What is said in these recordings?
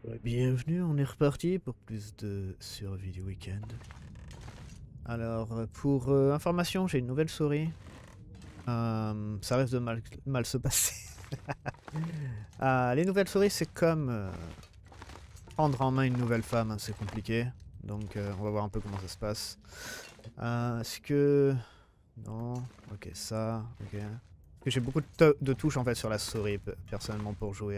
Ouais, bienvenue, on est reparti pour plus de survie du week-end. Alors, pour information, j'ai une nouvelle souris. Ça risque de mal se passer. Les nouvelles souris, c'est comme prendre en main une nouvelle femme, hein, c'est compliqué. Donc, on va voir un peu comment ça se passe. Est-ce que... Non, ok, ça, ok. Parce que j'ai beaucoup de touches en fait sur la souris, personnellement, pour jouer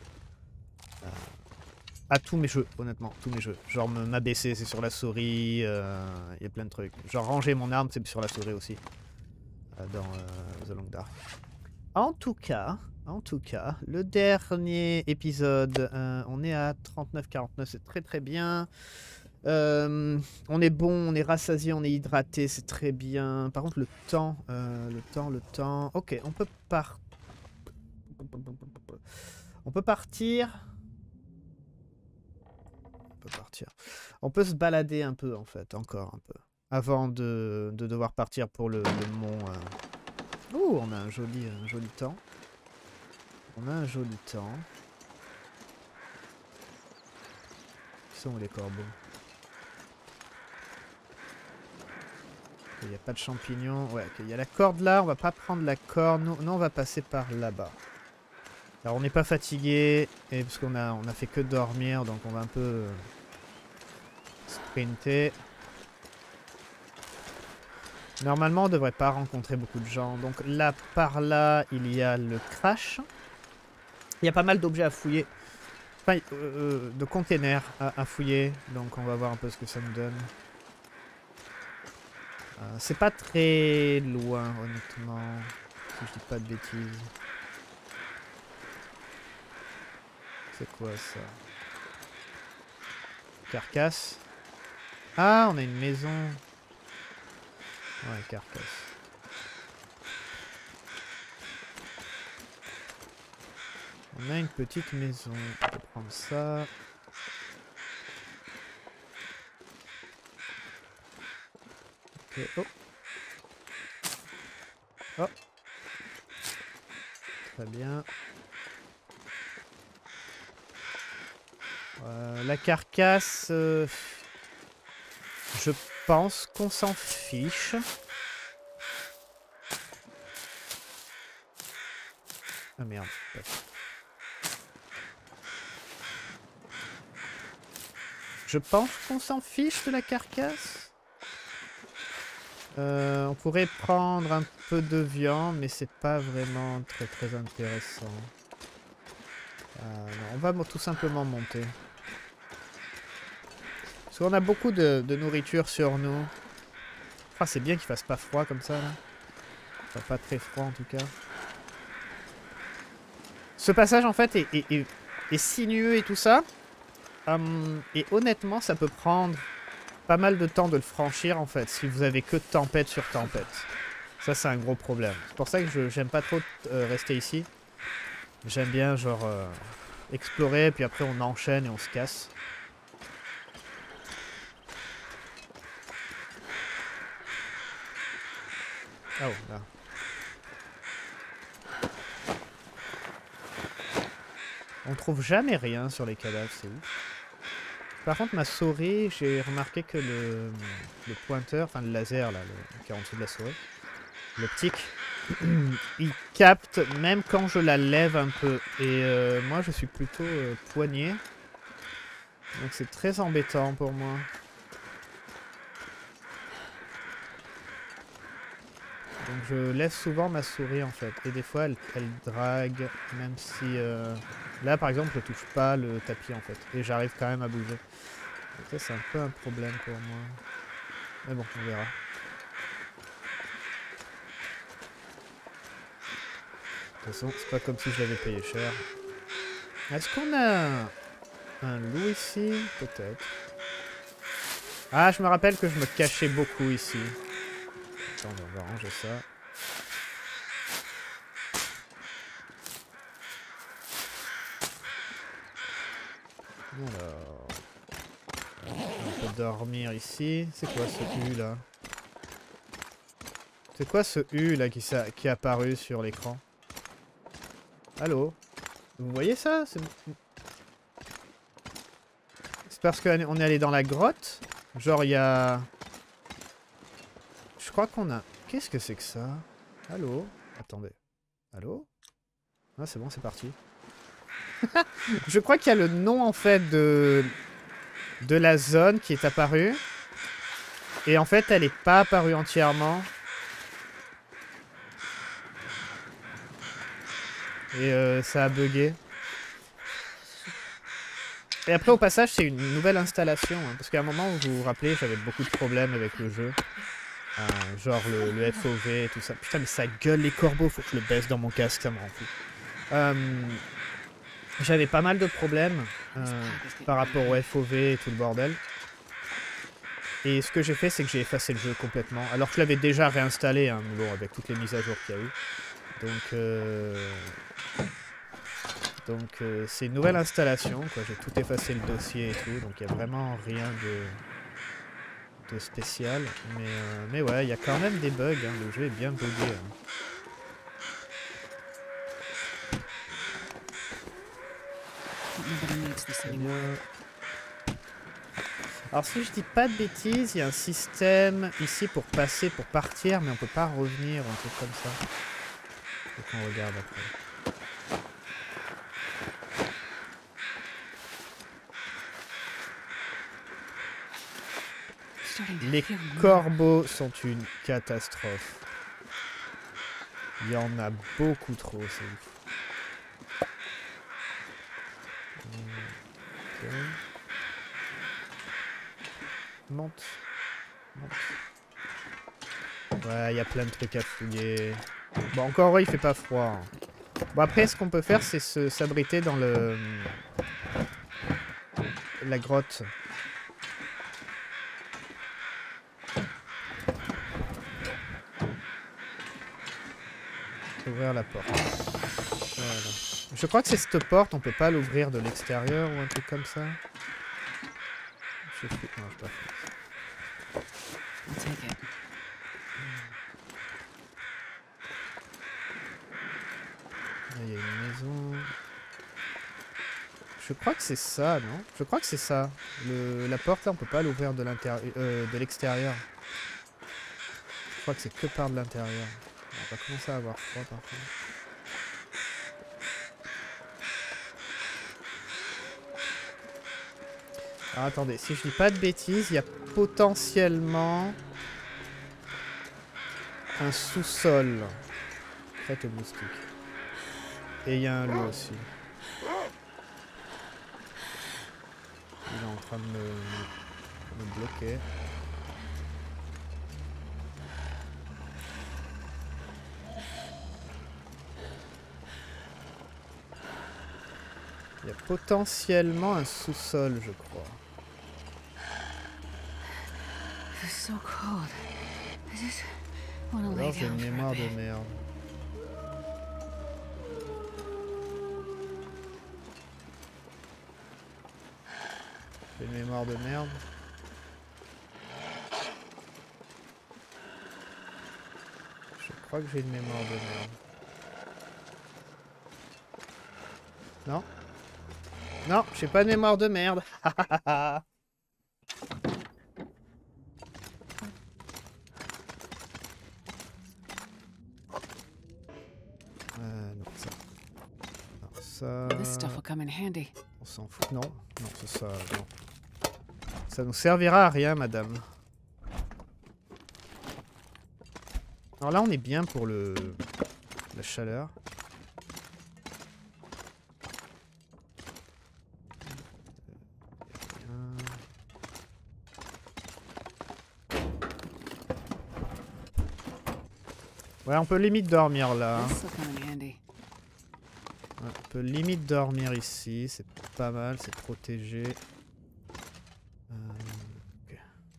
à tous mes jeux, honnêtement, tous mes jeux. Genre m'abaisser, c'est sur la souris, il y a plein de trucs. Genre ranger mon arme, c'est sur la souris aussi, dans The Long Dark. En tout cas, le dernier épisode, on est à 39-49, c'est très très bien. On est bon, on est rassasié, on est hydraté, c'est très bien. Par contre, le temps. Ok, on peut On peut partir. Partir. On peut se balader un peu en fait, encore un peu. Avant de devoir partir pour le mont. Oh, on a un joli temps. On a un joli temps. Qui sont les corbeaux? Il n'y a pas de champignons. Ouais, il y a la corde là, on va pas prendre la corde. Nous on va passer par là-bas. Alors on n'est pas fatigué, et parce qu'on a fait que dormir, donc on va un peu sprinter. Normalement, on devrait pas rencontrer beaucoup de gens. Donc là, par là, il y a le crash. Il y a pas mal d'objets à fouiller. Enfin, de containers à fouiller. Donc on va voir un peu ce que ça nous donne. C'est pas très loin, honnêtement. Si je dis pas de bêtises. C'est quoi ça? Carcasse. Ah, on a une maison. Ouais, carcasse. On a une petite maison. On peut prendre ça. Ok. Oh. Oh. Très bien. La carcasse, je pense qu'on s'en fiche. Ah merde. Je pense qu'on s'en fiche de la carcasse. On pourrait prendre un peu de viande, mais c'est pas vraiment très intéressant. Non, on va tout simplement monter. Parce qu'on a beaucoup de nourriture sur nous. Ah, c'est bien qu'il fasse pas froid comme ça, là. Enfin, pas très froid, en tout cas. Ce passage, en fait, est sinueux et tout ça. Et honnêtement, ça peut prendre pas mal de temps de le franchir, en fait, si vous avez que tempête sur tempête. Ça, c'est un gros problème. C'est pour ça que j'aime pas trop rester ici. J'aime bien, genre, explorer, puis après on enchaîne et on se casse. Oh, là. On trouve jamais rien sur les cadavres, c'est ouf. Par contre, ma souris, j'ai remarqué que le pointeur, enfin le laser, là, qui est en dessous de la souris, l'optique, il capte même quand je la lève un peu. Et moi, je suis plutôt poignet. Donc c'est très embêtant pour moi. Donc je lève souvent ma souris en fait. Et des fois elle drague, même si... Là par exemple je touche pas le tapis en fait. Et j'arrive quand même à bouger. Donc ça c'est un peu un problème pour moi. Mais bon, on verra. De toute façon, c'est pas comme si je l'avais payé cher. Est-ce qu'on a un loup ici? Peut-être. Ah, je me rappelle que je me cachais beaucoup ici. Attends, on va ranger ça. Alors... On peut dormir ici. C'est quoi ce U là? C'est quoi ce U là qui est apparu sur l'écran? Allô? Vous voyez ça? parce qu'on est allé dans la grotte. Genre, il y a... Je crois qu'on a... Qu'est-ce que c'est que ça? Allô? Attendez. Allô? Ah, c'est bon, c'est parti. Je crois qu'il y a le nom, en fait, de la zone qui est apparu. Et en fait, elle n'est pas apparue entièrement. Et ça a bugué. Et après, au passage, c'est une nouvelle installation. Hein, parce qu'à un moment, vous vous rappelez, j'avais beaucoup de problèmes avec le jeu. Genre le FOV et tout ça. Putain, mais ça gueule les corbeaux. Faut que je le baisse dans mon casque, ça me rend fou. J'avais pas mal de problèmes par rapport au FOV et tout le bordel. Et ce que j'ai fait, c'est que j'ai effacé le jeu complètement. Alors que je l'avais déjà réinstallé, hein, bon, avec toutes les mises à jour qu'il y a eu. Donc c'est une nouvelle installation, quoi. J'ai tout effacé le dossier et tout, donc il n'y a vraiment rien de spécial. Mais ouais, il y a quand même des bugs, hein. Le jeu est bien bugué. Hein. Alors si je dis pas de bêtises, il y a un système ici pour passer, pour partir, mais on peut pas revenir, un truc comme ça. Faut qu'on regarde après. Les corbeaux sont une catastrophe. Il y en a beaucoup trop, c'est ouf. Okay. Monte. Ouais, il y a plein de trucs à fouiller. Bon, encore il fait pas froid. Hein. Bon, après, ce qu'on peut faire, c'est s'abriter dans la grotte. Ouvrir la porte. Voilà. Je crois que c'est cette porte, on peut pas l'ouvrir de l'extérieur ou un truc comme ça. Je sais plus. Non, je sais pas. Là, il y a une maison. Je crois que c'est ça, non? Je crois que c'est ça. La porte, là, on peut pas l'ouvrir de l'extérieur. Je crois que c'est que par de l'intérieur. On va commencer à avoir froid, par contre. Alors, attendez, si je dis pas de bêtises, il y a potentiellement un sous-sol. Prête au moustique. Et il y a un loup aussi. Il est en train de me bloquer. Il y a potentiellement un sous-sol, je crois. Alors j'ai une mémoire de merde. J'ai une mémoire de merde. Je crois que j'ai une mémoire de merde. Non? Non, j'ai pas de mémoire de merde. Non, ça. Non, ça... On s'en fout. Non, non, c'est ça. Non. Ça nous servira à rien, madame. Alors là, on est bien pour la chaleur. Ouais, on peut limite dormir là. Ouais, on peut limite dormir ici, c'est pas mal, c'est protégé. Okay.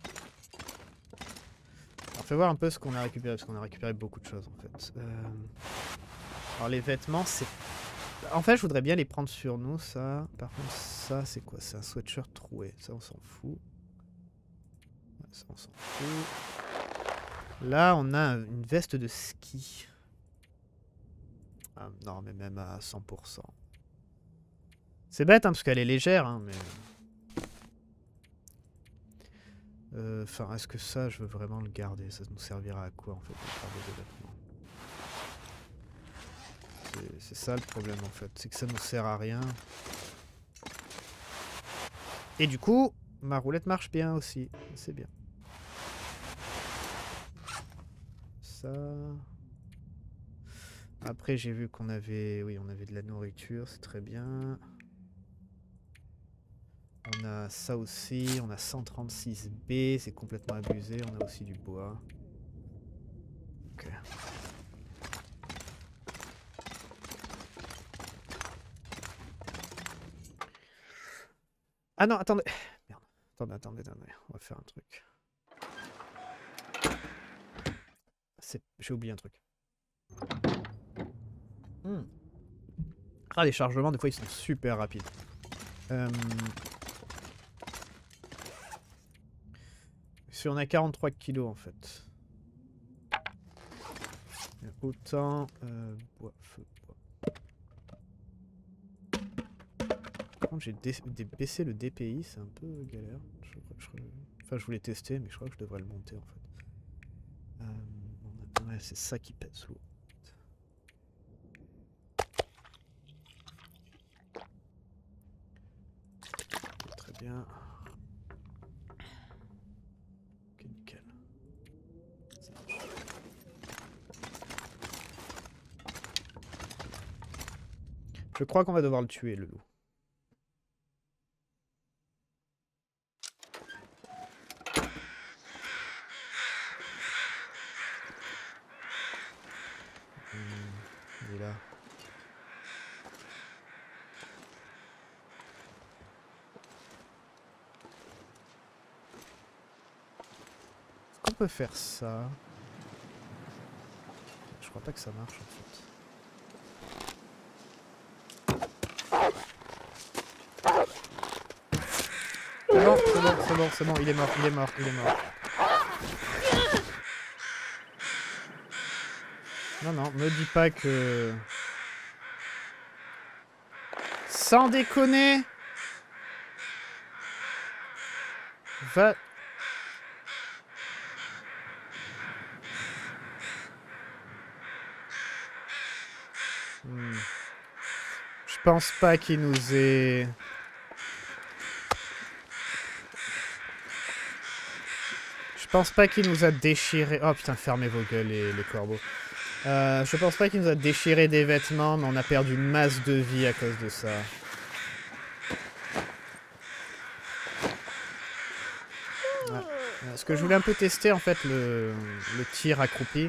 Alors, fais voir un peu ce qu'on a récupéré, parce qu'on a récupéré beaucoup de choses en fait. Alors les vêtements, c'est... En fait, je voudrais bien les prendre sur nous, ça. Par contre, ça, c'est quoi? C'est un sweatshirt troué. Ça, on s'en fout. Ouais, ça, on s'en fout. Là, on a une veste de ski. Ah, non, mais même à 100%. C'est bête, hein, parce qu'elle est légère, hein, mais... Enfin, est-ce que ça, je veux vraiment le garder? Ça nous servira à quoi en fait de garder des vêtements? C'est ça le problème en fait, c'est que ça nous sert à rien. Et du coup, ma roulette marche bien aussi, c'est bien. Ça... Après j'ai vu qu'on avait... Oui, on avait de la nourriture, c'est très bien. On a ça aussi, on a 136B, c'est complètement abusé, on a aussi du bois. Ok. Ah non, attendez. Merde. Attendez. On va faire un truc. J'ai oublié un truc. Ah, les chargements, des fois, ils sont super rapides. Si on a 43 kilos, en fait. Autant... bois, feu, bois. Par contre, j'ai baissé le DPI, c'est un peu galère. Enfin, je voulais tester, mais je crois que je devrais le monter, en fait. Ouais, c'est ça qui pèse lourd. Très bien. Ok, nickel. Ça marche. Je crois qu'on va devoir le tuer, le loup. Il est là. Est-ce qu'on peut faire ça? Je crois pas que ça marche en fait. C'est bon, il est mort. Non, me dis pas que... Sans déconner! Va... Je pense pas qu'il nous ait... Je pense pas qu'il nous a déchiré... Oh putain, fermez vos gueules les corbeaux. Je pense pas qu'il nous a déchiré des vêtements, mais on a perdu masse de vie à cause de ça. Ouais. Ce que je voulais un peu tester, en fait, le tir accroupi.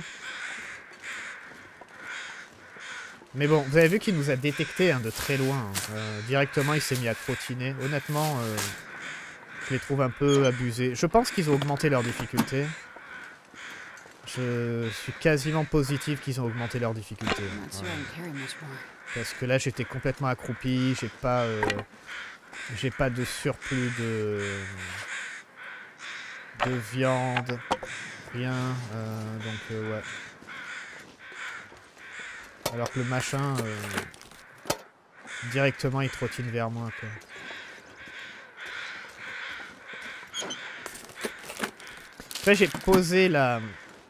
Mais bon, vous avez vu qu'il nous a détecté de très loin. Directement, il s'est mis à trottiner. Honnêtement, je les trouve un peu abusés. Je pense qu'ils ont augmenté leur difficulté. Je suis quasiment positif qu'ils ont augmenté leur difficulté. Ouais. Parce que là, j'étais complètement accroupi. J'ai pas de surplus de viande. Rien. Donc, ouais. Alors que le machin, directement, il trottine vers moi, quoi. Après, j'ai posé la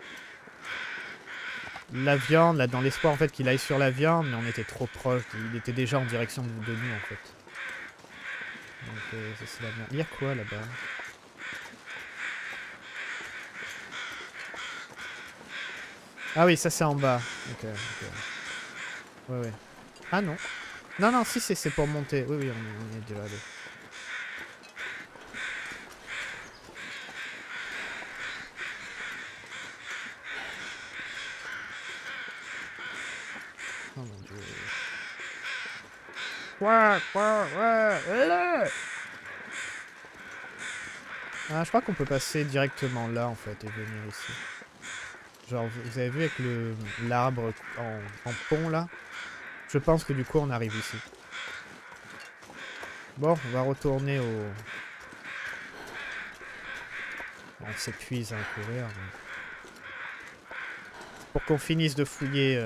viande, là, dans l'espoir, en fait, qu'il aille sur la viande, mais on était trop proche. Il était déjà en direction de nous, en fait. Donc, ça, c'est la merde. Il y a quoi, là-bas? Ah oui, ça, c'est en bas. Ok. Ouais. Ah non. Non, si, c'est pour monter. Oui, on est déjà allé. Oh mon dieu. Ah, je crois qu'on peut passer directement là, en fait, et venir ici. Genre, vous avez vu avec l'arbre en pont, là? Je pense que du coup, on arrive ici. Bon, on va retourner au... On s'épuise à courir. Mais... Pour qu'on finisse de fouiller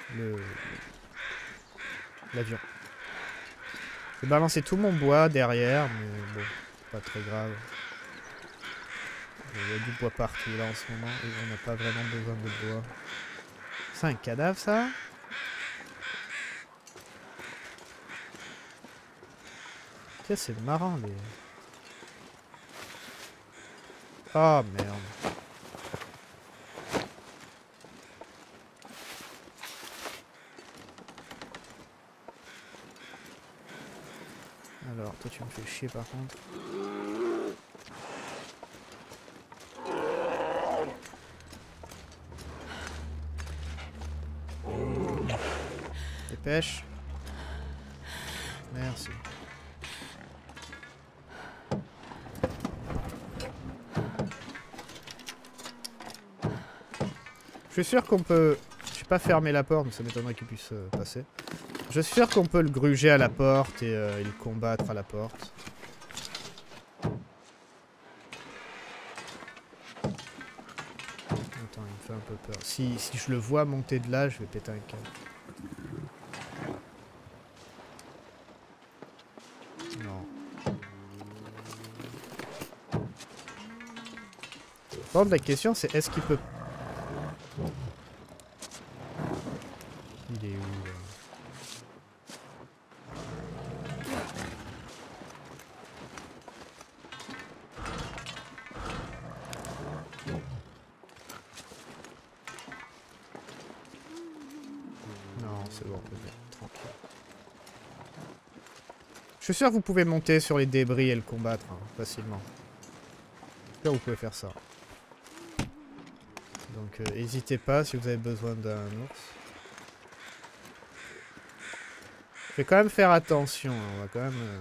l'avion. J'ai balancé tout mon bois derrière, mais bon, pas très grave. Il y a du bois partout là en ce moment et on n'a pas vraiment besoin de bois. C'est un cadavre ça? Tiens, c'est marrant les... Oh merde. Alors, toi tu me fais chier par contre. Dépêche. Merci. Je suis sûr qu'on peut... Je vais pas fermer la porte, mais ça m'étonnerait qu'il puisse passer. Je suis sûr qu'on peut le gruger à la porte et le combattre à la porte. Attends, il me fait un peu peur. Si je le vois monter de là, je vais péter un câble. Non. Par contre, la question c'est est-ce qu'il peut... Il est où là? Non, c'est bon, tranquille. Je suis sûr que vous pouvez monter sur les débris et le combattre hein, facilement. Là, vous pouvez faire ça. Donc, n'hésitez pas si vous avez besoin d'un ours. Je vais quand même faire attention. Hein, on va quand même...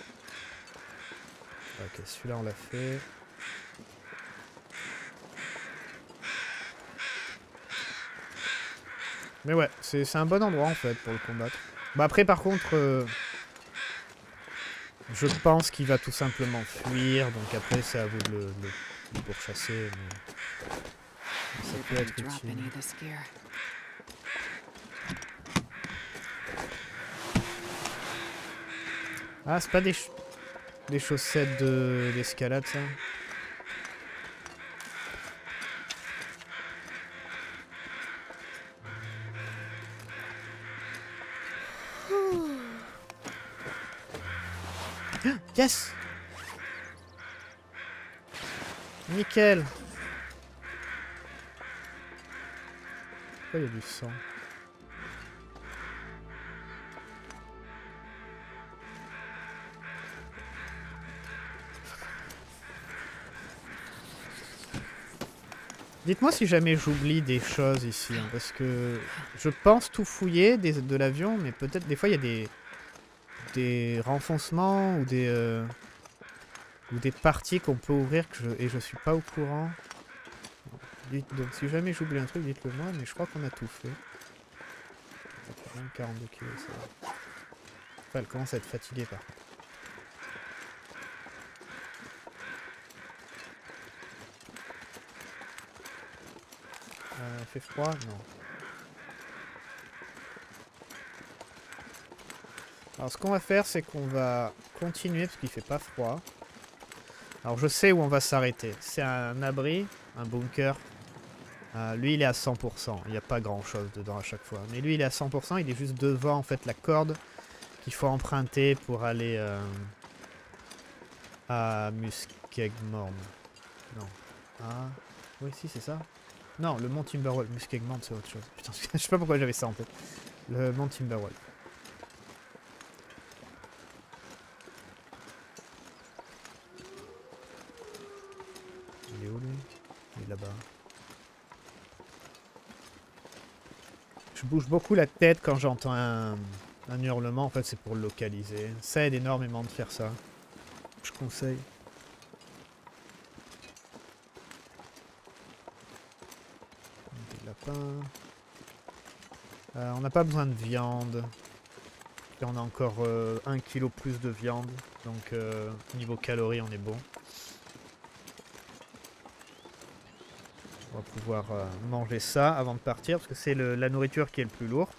Ok, celui-là, on l'a fait. Mais ouais, c'est un bon endroit en fait pour le combattre. Bah après par contre, je pense qu'il va tout simplement fuir, donc après c'est à vous de le pourchasser. Mais ça peut être utile. Ah, c'est pas des chaussettes d'escalade ça? Yes! Nickel! Pourquoi il y a du sang? Dites-moi si jamais j'oublie des choses ici, hein, parce que je pense tout fouiller de l'avion, mais peut-être des fois il y a des renfoncements ou des parties qu'on peut ouvrir et je suis pas au courant. Donc si jamais j'oublie un truc, dites-le moi, mais je crois qu'on a tout fait. 42 kilos, ça va. Enfin, elle commence à être fatiguée par contre. Fait froid? Non. Alors ce qu'on va faire, c'est qu'on va continuer parce qu'il fait pas froid. Alors je sais où on va s'arrêter. C'est un abri, un bunker. Lui il est à 100%. Il n'y a pas grand chose dedans à chaque fois. Mais lui il est à 100%. Il est juste devant en fait la corde qu'il faut emprunter pour aller à Muskegmorn. Non. Ah. Oui si c'est ça. Non, le mont Timberwolf. Muskegmorn c'est autre chose. Putain, je sais pas pourquoi j'avais ça en tête. Le mont Timberwolf. Il est où lui? Il est là-bas. Je bouge beaucoup la tête quand j'entends un hurlement. En fait, c'est pour le localiser. Ça aide énormément de faire ça. Je conseille. Des lapins. On n'a pas besoin de viande. Là, on a encore 1 kg plus de viande. Donc, niveau calories, on est bon. On va pouvoir manger ça avant de partir, parce que c'est la nourriture qui est le plus lourd.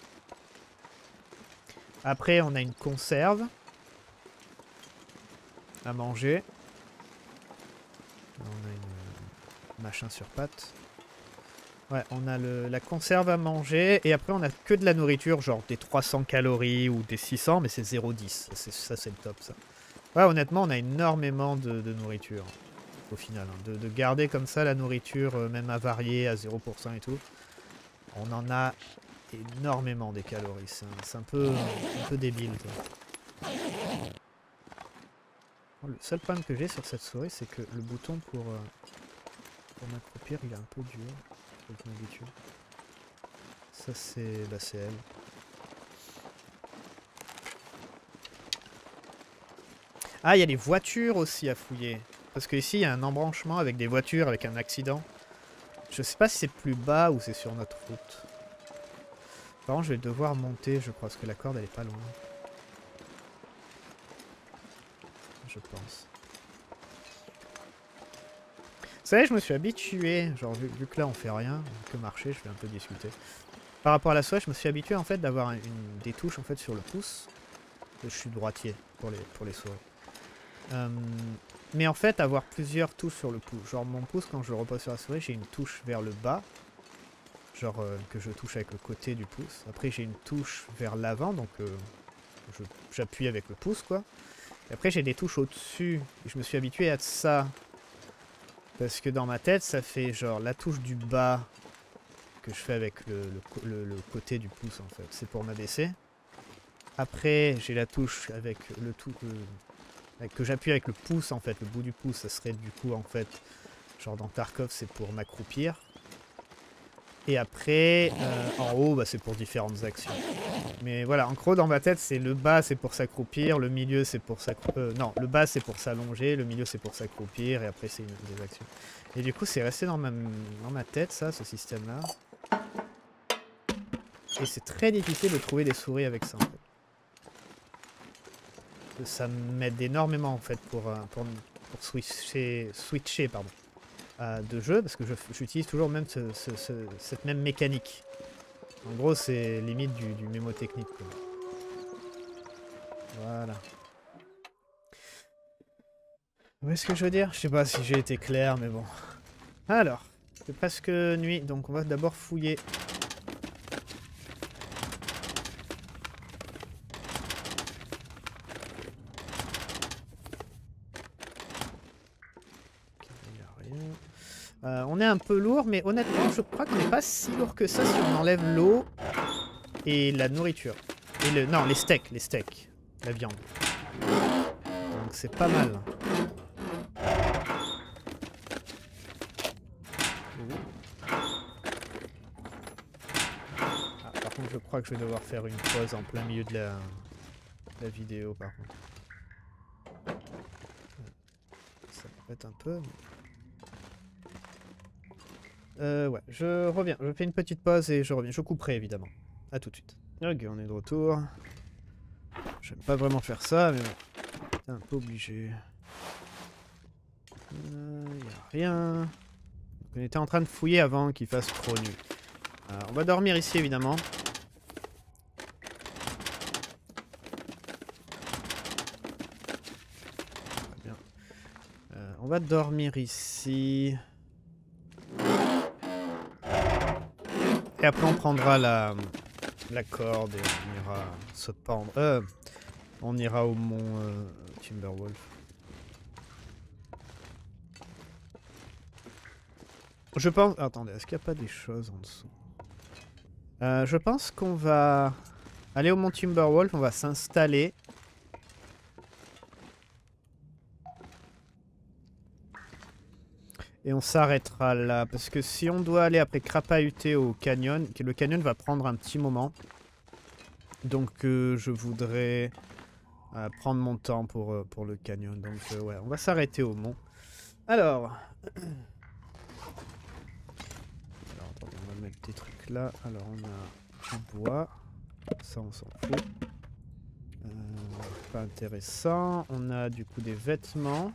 Après, on a une conserve à manger. On a machin sur pattes. Ouais, on a la conserve à manger, et après on a que de la nourriture, genre des 300 calories ou des 600, mais c'est 0,10. Ça, c'est le top, ça. Ouais, honnêtement, on a énormément de nourriture, au final. Hein. De garder comme ça la nourriture, même avariée, à 0% et tout, on en a énormément des calories. C'est un peu débile, quoi. Le seul problème que j'ai sur cette souris, c'est que le bouton pour m'accroupir, il est un peu dur. Comme d'habitude. Ça c'est elle. Ah, il y a les voitures aussi à fouiller. Parce que ici il y a un embranchement avec des voitures avec un accident. Je sais pas si c'est plus bas ou c'est sur notre route. Par contre je vais devoir monter je crois parce que la corde elle est pas loin. Je pense. Vous savez, je me suis habitué, genre vu que là on fait rien, on fait que marcher, je vais un peu discuter. Par rapport à la souris, je me suis habitué en fait d'avoir des touches en fait sur le pouce. Je suis droitier pour les souris. Mais en fait, avoir plusieurs touches sur le pouce. Genre mon pouce, quand je le repose sur la souris, j'ai une touche vers le bas. Genre que je touche avec le côté du pouce. Après, j'ai une touche vers l'avant, donc j'appuie avec le pouce, quoi. Et après, j'ai des touches au-dessus. Et je me suis habitué à ça. Parce que dans ma tête, ça fait genre la touche du bas que je fais avec le côté du pouce, en fait. C'est pour m'abaisser. Après, j'ai la touche avec que j'appuie avec le pouce, en fait. Le bout du pouce, ça serait du coup, en fait, genre dans Tarkov, c'est pour m'accroupir. Et après, en haut, bah, c'est pour différentes actions. Mais voilà, en gros, dans ma tête, c'est le bas, c'est pour s'accroupir, le milieu, c'est pour s'accroupir. Non, le bas, c'est pour s'allonger, le milieu, c'est pour s'accroupir, et après, c'est des actions. Et du coup, c'est resté dans ma tête, ça, ce système-là. Et c'est très difficile de trouver des souris avec ça, en fait. Ça m'aide énormément, en fait, pour switcher pardon, de jeu, parce que j'utilise toujours même cette même mécanique. En gros, c'est limite du mémotechnique, quoi. Voilà. Vous voyez ce que je veux dire? Je sais pas si j'ai été clair, mais bon. Alors, c'est presque nuit, donc on va d'abord fouiller. On est un peu lourd, mais honnêtement, je crois qu'on n'est pas si lourd que ça si on enlève l'eau et la nourriture. Et non, les steaks, la viande. Donc c'est pas mal. Ah, par contre, je crois que je vais devoir faire une pause en plein milieu de la vidéo, par contre. Ça m'embête un peu. Ouais, je reviens. Je fais une petite pause et je reviens. Je couperai évidemment. A tout de suite. Ok, on est de retour. J'aime pas vraiment faire ça, mais bon. T'es un peu obligé. Y a rien. Donc, on était en train de fouiller avant qu'il fasse trop nuit. On va dormir ici évidemment. Très bien. On va dormir ici. Et après on prendra la corde et on ira se pendre. On ira au mont Timberwolf. Je pense... Attendez, est-ce qu'il n'y a pas des choses en dessous? Je pense qu'on va aller au mont Timberwolf, on va s'installer. Et on s'arrêtera là, parce que si on doit aller après crapahuter au canyon, le canyon va prendre un petit moment. Donc je voudrais prendre mon temps pour le canyon. Donc ouais, on va s'arrêter au mont. Alors, attendez, on va mettre des trucs là. Alors on a du bois. Ça on s'en fout. Pas intéressant. On a du coup des vêtements.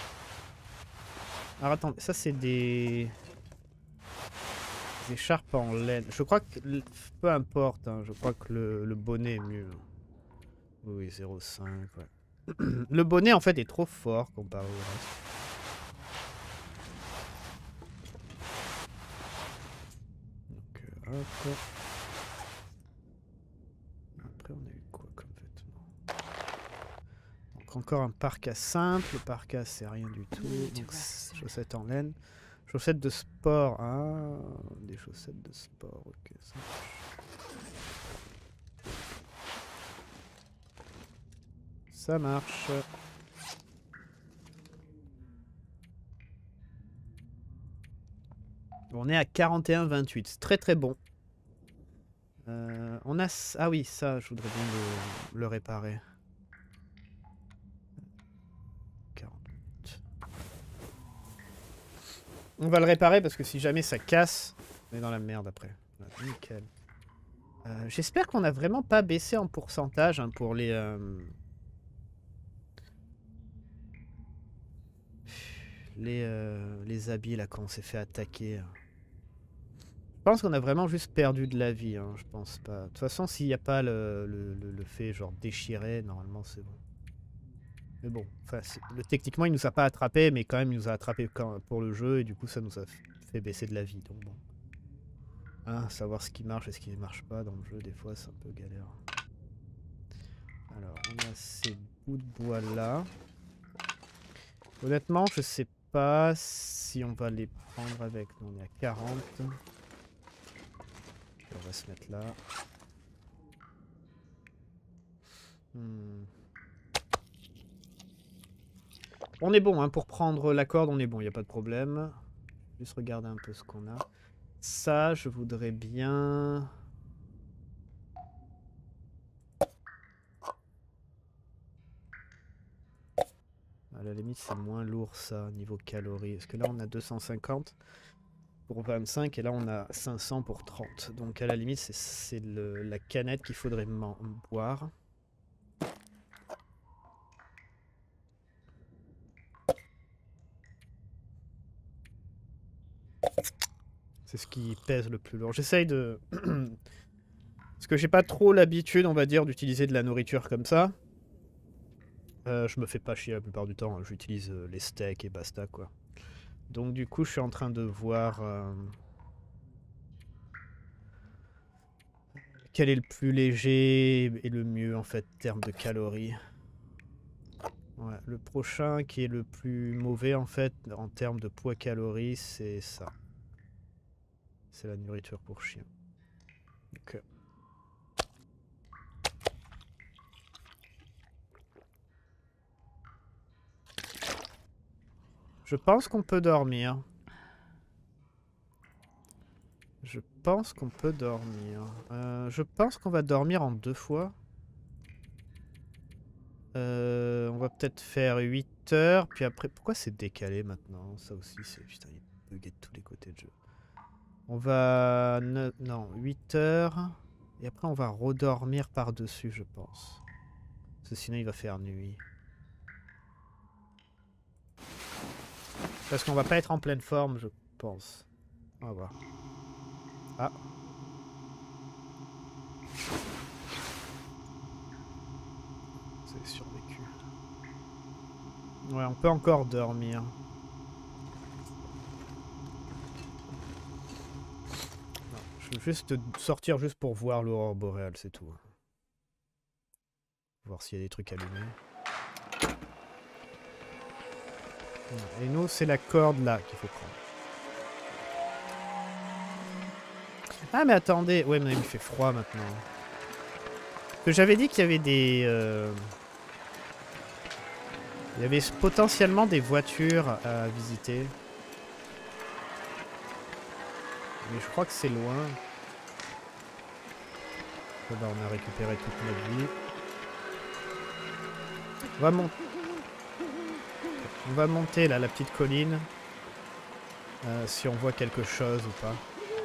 Alors attendez, ça c'est des écharpes en laine. Je crois que, peu importe, hein, je crois que le bonnet est mieux. Oui, 0,5, ouais. Le bonnet en fait est trop fort comparé au reste. Hop. Après, on a eu quoi comme vêtements? Donc, encore un parka simple. Le parka, c'est rien du tout. Donc, chaussettes en laine. Chaussettes de sport. Ah, des chaussettes de sport. Ok, ça marche. Ça marche. On est à 41,28. C'est très très bon. On a... Ah oui, ça, je voudrais bien le réparer. 40 minutes. On va le réparer parce que si jamais ça casse, on est dans la merde après. Voilà, nickel. J'espère qu'on n'a vraiment pas baissé en pourcentage hein, pour les habits là quand on s'est fait attaquer. Je pense qu'on a vraiment juste perdu de la vie, hein, je pense pas. De toute façon, s'il n'y a pas le fait genre déchiré, normalement c'est bon. Mais bon, techniquement il nous a pas attrapé, mais quand même il nous a attrapé pour le jeu et du coup ça nous a fait baisser de la vie. Donc bon. Hein, savoir ce qui marche et ce qui ne marche pas dans le jeu, des fois c'est un peu galère. Alors, on a ces bouts de bois là. Honnêtement, je sais pas si on va les prendre avec. On est à 40. On va se mettre là. On est bon, hein, pour prendre la corde, on est bon, il n'y a pas de problème. Juste regarder un peu ce qu'on a. Ça, je voudrais bien... À la limite, c'est moins lourd ça, niveau calories. Parce que là, on a 250 pour 25 et là, on a 500 pour 30. Donc à la limite, c'est la canette qu'il faudrait boire. C'est ce qui pèse le plus lourd. J'essaye de... Parce que j'ai pas trop l'habitude, on va dire, d'utiliser de la nourriture comme ça. Je me fais pas chier la plupart du temps. Hein. J'utilise les steaks et basta, quoi. Donc du coup, je suis en train de voir... quel est le plus léger et le mieux, en fait, en termes de calories. Ouais, le prochain qui est le plus mauvais, en fait, en termes de poids calories, c'est ça. C'est la nourriture pour chien. Ok. Je pense qu'on peut dormir. Je pense qu'on peut dormir. Je pense qu'on va dormir en 2 fois. On va peut-être faire 8 heures. Puis après, pourquoi c'est décalé maintenant? Ça aussi, c'est... Putain, il est bugué de tous les côtés de jeu. On va... Non, 8 heures. Et après, on va redormir par-dessus, je pense. Parce que sinon, il va faire nuit. Parce qu'on va pas être en pleine forme, je pense. On va voir. Ah. Vous avez survécu. Ouais, on peut encore dormir. Non, je veux juste sortir juste pour voir l'aurore boréale, c'est tout. Voir s'il y a des trucs allumés. Et nous, c'est la corde là qu'il faut prendre. Ah mais attendez, ouais mais il fait froid maintenant. Parce que j'avais dit qu'il y avait des... Il y avait potentiellement des voitures à visiter. Mais je crois que c'est loin. Bon, bah, on a récupéré toute notre vie. On va monter là, la petite colline. Si on voit quelque chose ou pas.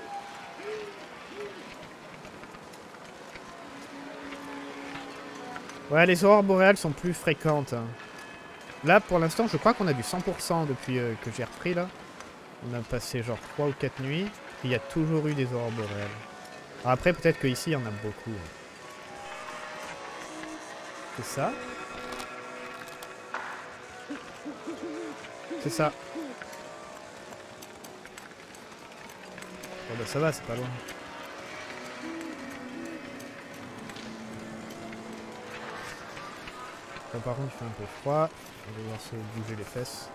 Ouais, les aurores boréales sont plus fréquentes. Hein. Là, pour l'instant, je crois qu'on a du 100% depuis que j'ai repris, là. On a passé genre 3 ou 4 nuits. Et il y a toujours eu des aurores boréales. Alors après, peut-être qu'ici, il y en a beaucoup. Hein. C'est ça. C'est ça. Bon bah ça va, c'est pas loin. Bon, par contre il fait un peu froid. On va devoir se bouger les fesses.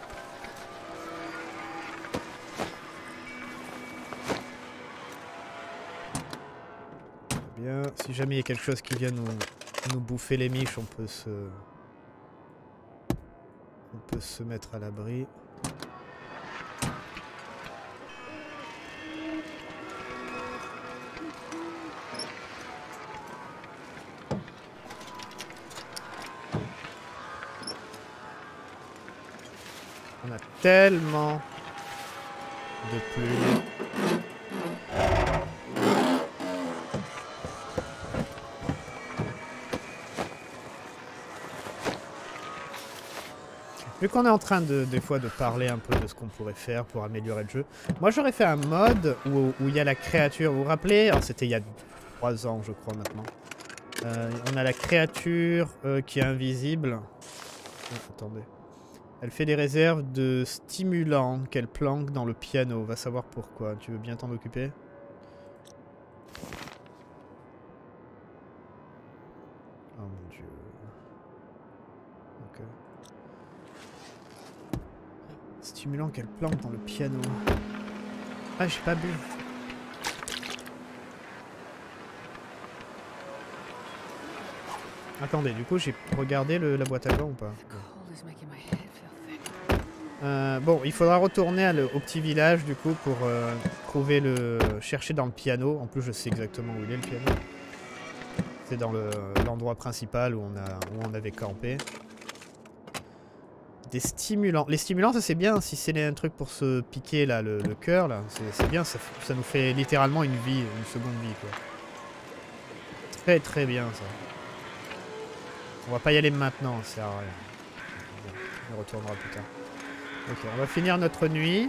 Très bien. Si jamais il y a quelque chose qui vient nous bouffer les miches, on peut se mettre à l'abri. On a tellement de plumes. Vu qu'on est en train des fois de parler un peu de ce qu'on pourrait faire pour améliorer le jeu, moi j'aurais fait un mode où il y a la créature, vous vous rappelez? Alors c'était il y a 3 ans je crois maintenant. On a la créature qui est invisible. Oh, attendez. Elle fait des réserves de stimulants qu'elle planque dans le piano. Va savoir pourquoi. Tu veux bien t'en occuper? Oh mon dieu. Ok. Stimulant qu'elle planque dans le piano. Ah, j'ai pas bu. Attendez, du coup, j'ai regardé la boîte à gants ou pas? Bon, il faudra retourner au petit village, du coup, pour chercher dans le piano. En plus, je sais exactement où il est, le piano. C'est dans l'endroit principal où on avait campé. Des stimulants. Les stimulants, ça c'est bien. Si c'est un truc pour se piquer là, le cœur, là, c'est bien. Ça nous fait littéralement une vie, une seconde vie, quoi. Très très bien, ça. On va pas y aller maintenant, ça sert à rien. On retournera plus tard. Ok, on va finir notre nuit.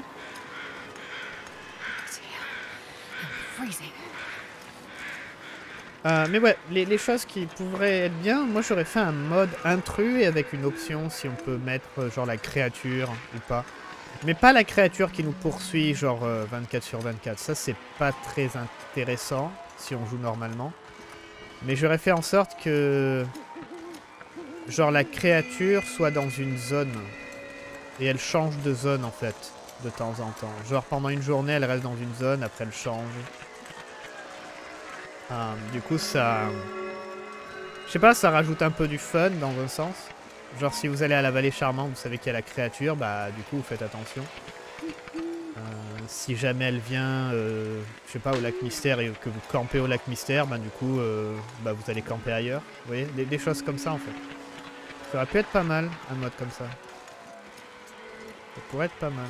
Mais ouais, les choses qui pourraient être bien, moi j'aurais fait un mode intrus et avec une option si on peut mettre genre la créature ou pas. Mais pas la créature qui nous poursuit genre 24/24. Ça c'est pas très intéressant si on joue normalement. Mais j'aurais fait en sorte que genre la créature soit dans une zone. Et elle change de zone en fait, de temps en temps. Genre pendant une journée elle reste dans une zone, après elle change. Du coup ça... Je sais pas, ça rajoute un peu du fun dans un sens. Genre si vous allez à la vallée charmante, vous savez qu'il y a la créature, bah du coup vous faites attention. Si jamais elle vient, je sais pas, au lac mystère et que vous campez au lac mystère, bah du coup bah, vous allez camper ailleurs. Vous voyez, des choses comme ça en fait. Ça aurait pu être pas mal, un mode comme ça. Ça pourrait être pas mal.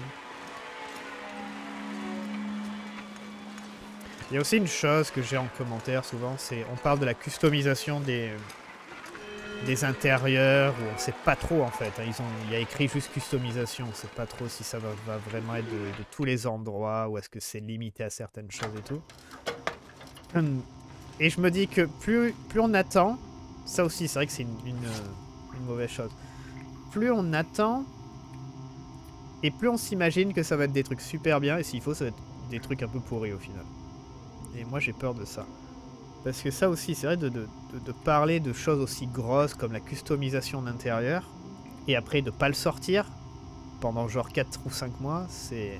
Il y a aussi une chose que j'ai en commentaire souvent, c'est on parle de la customisation des intérieurs, où on sait pas trop en fait. Il y a écrit juste customisation, on sait pas trop si ça va vraiment être de tous les endroits, ou est-ce que c'est limité à certaines choses et tout. Et je me dis que plus on attend, ça aussi c'est vrai que c'est une mauvaise chose. Plus on attend, et plus on s'imagine que ça va être des trucs super bien, et s'il faut ça va être des trucs un peu pourris au final. Et moi j'ai peur de ça. Parce que ça aussi, c'est vrai de parler de choses aussi grosses comme la customisation d'intérieur, et après de pas le sortir pendant genre 4 ou 5 mois, c'est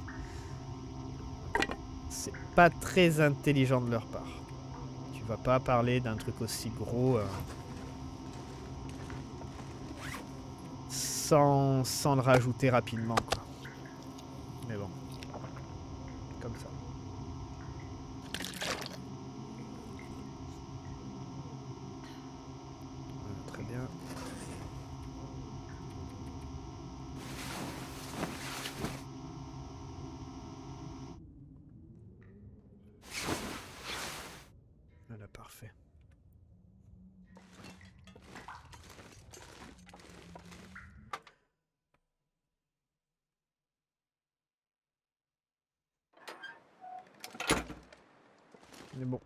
pas très intelligent de leur part. Tu vas pas parler d'un truc aussi gros sans le rajouter rapidement, quoi. Mais bon, comme ça. Très bien. Voilà, parfait. Mais bon.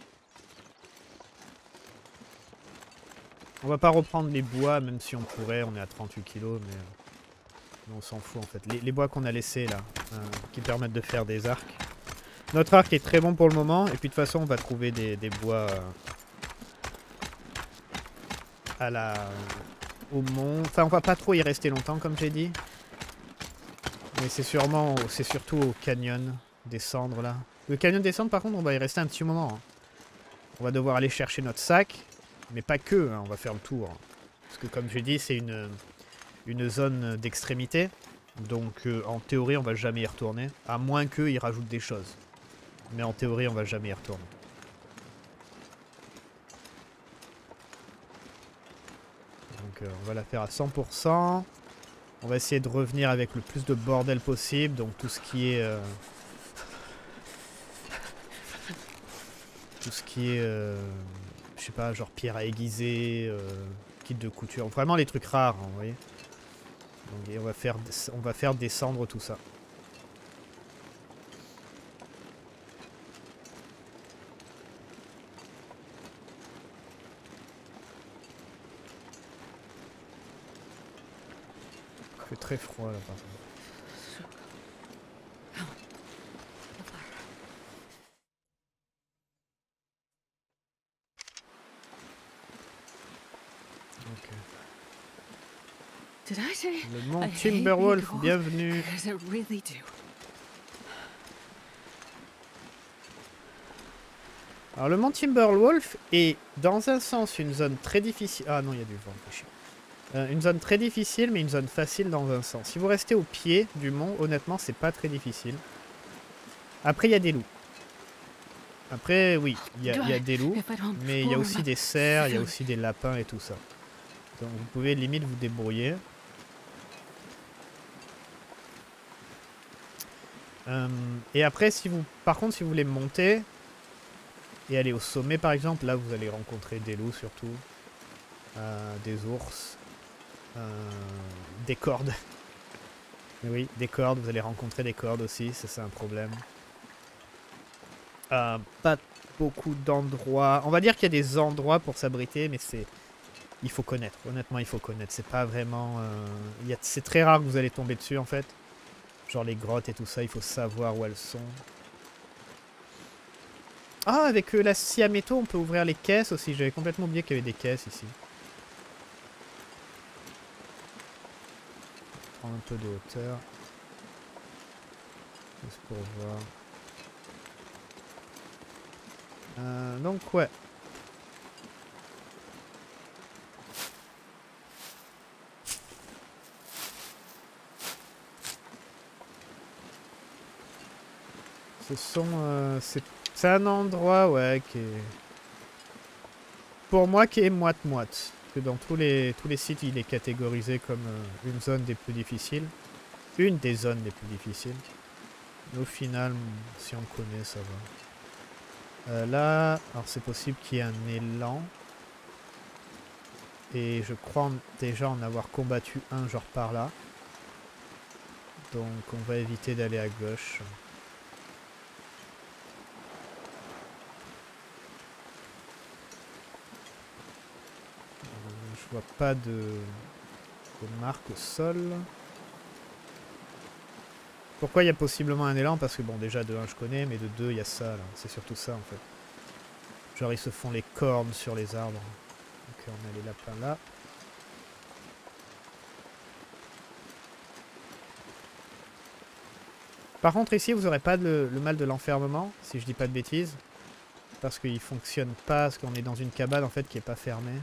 On va pas reprendre les bois, même si on pourrait, on est à 38 kilos, mais on s'en fout en fait. Les bois qu'on a laissés là, qui permettent de faire des arcs. Notre arc est très bon pour le moment, et puis de toute façon on va trouver des bois à la au mont. Enfin, on va pas trop y rester longtemps, comme j'ai dit. Mais c'est surtout au canyon descendre là. Le canyon descendre, par contre, on va y rester un petit moment. Hein. On va devoir aller chercher notre sac, mais pas que. Hein, on va faire le tour. Parce que, comme j'ai dit, c'est une zone d'extrémité. Donc, en théorie, on va jamais y retourner. À moins qu'ils rajoutent des choses. Mais en théorie, on va jamais y retourner. Donc, on va la faire à 100%. On va essayer de revenir avec le plus de bordel possible. Donc, tout ce qui est... tout ce qui est... je sais pas, genre pierre à aiguiser, kit de couture. Vraiment les trucs rares, hein, vous voyez. Donc, et on va faire descendre tout ça. Il fait très froid là par contre. Ok. Le mont Timberwolf, bienvenue. Alors le mont Timberwolf est dans un sens une zone très difficile. Ah non, il y a du vent, c'est chiant. Une zone très difficile, mais une zone facile dans un sens. Si vous restez au pied du mont, honnêtement, c'est pas très difficile. Après, il y a des loups. Après, oui, il y a des loups, mais il y a aussi des cerfs, il y a aussi des lapins et tout ça. Donc vous pouvez limite vous débrouiller. Et après, par contre, si vous voulez monter et aller au sommet, par exemple, là, vous allez rencontrer des loups surtout, des ours, des cordes. Oui, des cordes, vous allez rencontrer des cordes aussi, ça c'est un problème. Pas beaucoup d'endroits. On va dire qu'il y a des endroits pour s'abriter, mais il faut connaître. Honnêtement, il faut connaître. C'est pas vraiment... c'est très rare que vous allez tomber dessus, en fait. Genre les grottes et tout ça, il faut savoir où elles sont. Ah, avec la scie à métaux, on peut ouvrir les caisses aussi. J'avais complètement oublié qu'il y avait des caisses ici. Prendre un peu de hauteur. Juste pour voir. Donc ouais. C'est un endroit, ouais, qui est... Pour moi, qui est moite-moite. Parce que dans tous les sites, il est catégorisé comme une zone des plus difficiles. Une des zones les plus difficiles. Mais au final, si on connaît, ça va. Là, alors c'est possible qu'il y ait un élan. Et je crois déjà en avoir combattu un genre par là. Donc on va éviter d'aller à gauche. Je vois pas de marque au sol. Pourquoi il y a possiblement un élan? Parce que bon, déjà de 1 je connais, mais de 2 il y a ça là. C'est surtout ça en fait. Genre ils se font les cornes sur les arbres. Ok, on a les lapins là. Par contre ici vous aurez pas le mal de l'enfermement, si je dis pas de bêtises. Parce qu'il fonctionne pas, parce qu'on est dans une cabane en fait qui est pas fermée.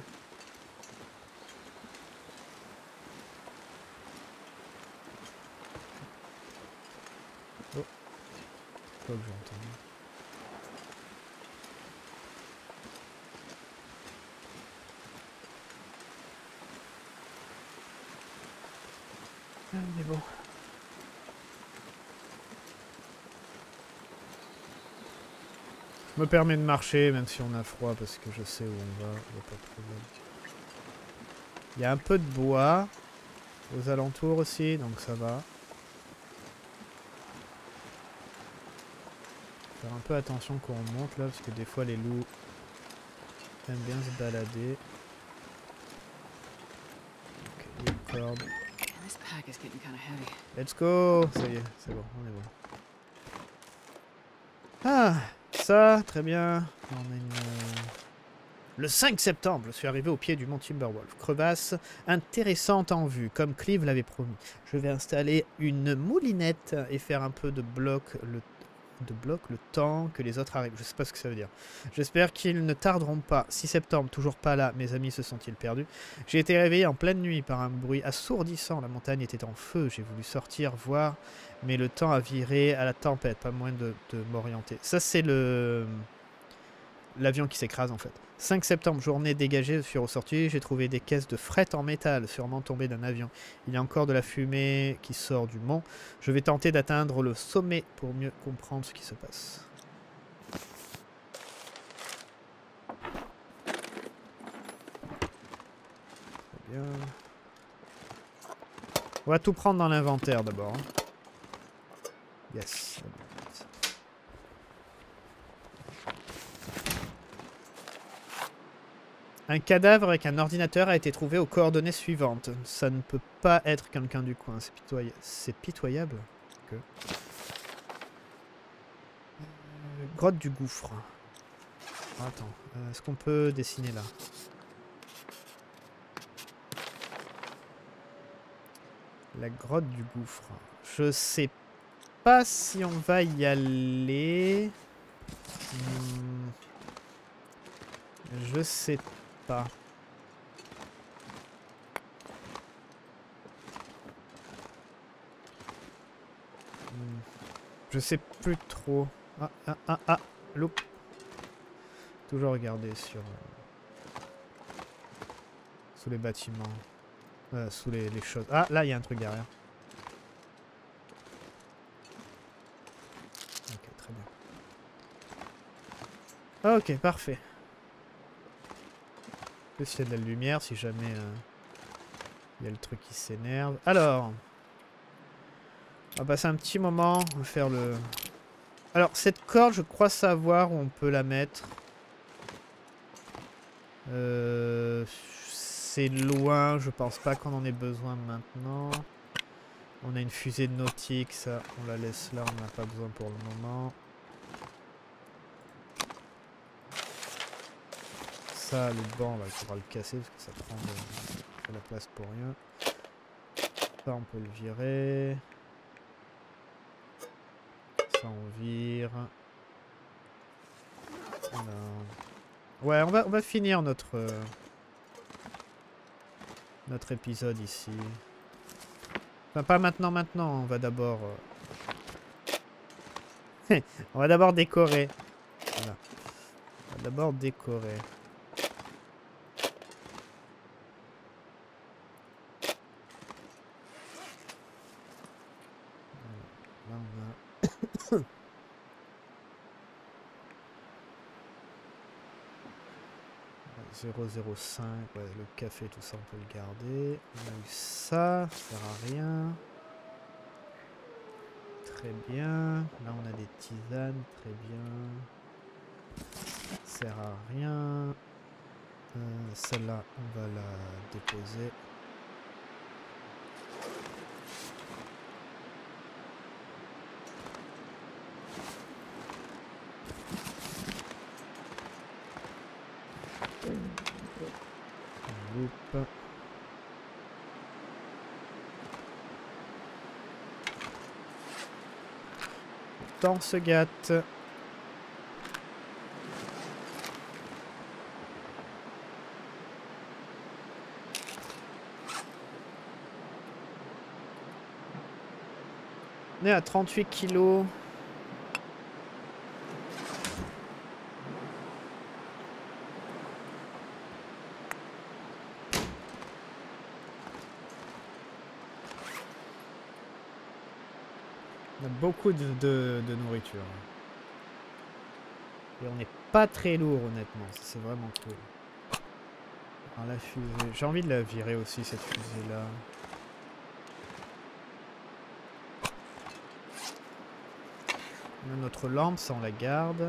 Oh. Quoi que j'ai entendu. Ah, mais bon. Je me permets de marcher même si on a froid parce que je sais où on va, il n'y a pas de problème. Il y a un peu de bois aux alentours aussi, donc ça va. Faire un peu attention quand on monte là, parce que des fois les loups aiment bien se balader. Ok, il y a une corde. Let's go! Ça y est, c'est bon, on est bon. Ah! Ça, très bien. On a une... Le 5 septembre, je suis arrivé au pied du mont Timberwolf. Crevasse intéressante en vue, comme Clive l'avait promis. Je vais installer une moulinette et faire un peu de bloc le temps que les autres arrivent. Je sais pas ce que ça veut dire. J'espère qu'ils ne tarderont pas. 6 septembre, toujours pas là. Mes amis se sont-ils perdus? J'ai été réveillé en pleine nuit par un bruit assourdissant. La montagne était en feu. J'ai voulu sortir, voir, mais le temps a viré à la tempête. Pas moyen de m'orienter. Ça, c'est l'avion qui s'écrase en fait. 5 septembre, journée dégagée, je suis ressorti, j'ai trouvé des caisses de fret en métal, sûrement tombées d'un avion. Il y a encore de la fumée qui sort du mont. Je vais tenter d'atteindre le sommet pour mieux comprendre ce qui se passe. Très bien. On va tout prendre dans l'inventaire d'abord. Yes. Un cadavre avec un ordinateur a été trouvé aux coordonnées suivantes. Ça ne peut pas être quelqu'un du coin. C'est pitoyable. Okay. Grotte du gouffre. Attends, est-ce qu'on peut dessiner là? La grotte du gouffre. Je sais pas si on va y aller. Je sais pas. Je sais plus trop. Loup. Toujours regarder sur... sous les bâtiments. Sous les choses. Ah, là, il y a un truc derrière. Ok, très bien. Ok, parfait. Plus il y a de la lumière, si jamais il y a le truc qui s'énerve. Alors, on va passer un petit moment, on va faire le... Alors, cette corde, je crois savoir où on peut la mettre. C'est loin, je pense pas qu'on en ait besoin maintenant. On a une fusée nautique, ça, on la laisse là, on n'en a pas besoin pour le moment. Ça, le banc, il faudra le casser parce que ça prend de la place pour rien. Ça, on peut le virer. Ça, on vire. Alors... Ouais, on va finir notre épisode ici. Enfin, pas maintenant, on va d'abord... on va d'abord décorer. Voilà. On va d'abord décorer. Là, on a... 0,05, ouais, le café, tout ça, on peut le garder. On a eu ça, ça sert à rien. Très bien. Là, on a des tisanes, très bien. Ça sert à rien. Celle-là, on va la déposer. Oups. Le temps se gâte. On est à 38 kilos. On a beaucoup de nourriture. Et on n'est pas très lourd, honnêtement. C'est vraiment cool. Alors, la fusée. J'ai envie de la virer aussi, cette fusée-là. On a notre lampe, ça on la garde.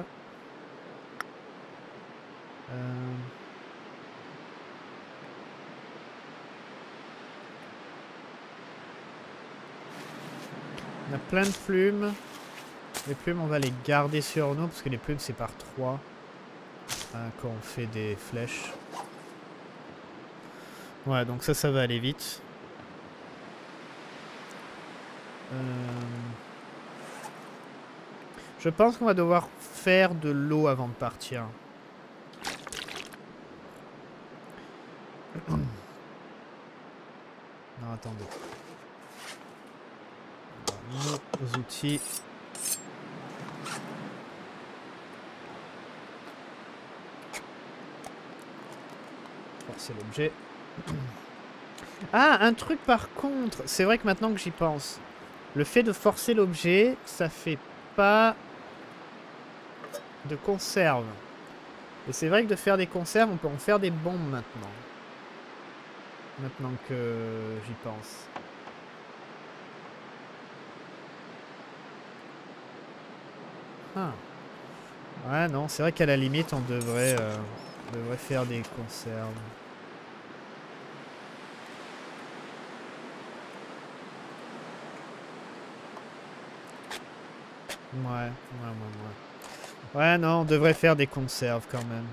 On a plein de plumes. Les plumes, on va les garder sur nous parce que les plumes, c'est par 3. quand on fait des flèches. Ouais, donc ça va aller vite. Je pense qu'on va devoir faire de l'eau avant de partir. Non, attendez. Alors, nos outils. Forcer l'objet. Ah, un truc par contre. C'est vrai que maintenant que j'y pense, le fait de forcer l'objet, ça fait pas de conserve. Et c'est vrai que de faire des conserves, on peut en faire des bombes maintenant. Maintenant que j'y pense. Ah. Ouais, non, c'est vrai qu'à la limite, on devrait faire des conserves. Ouais. Ouais, non, on devrait faire des conserves quand même.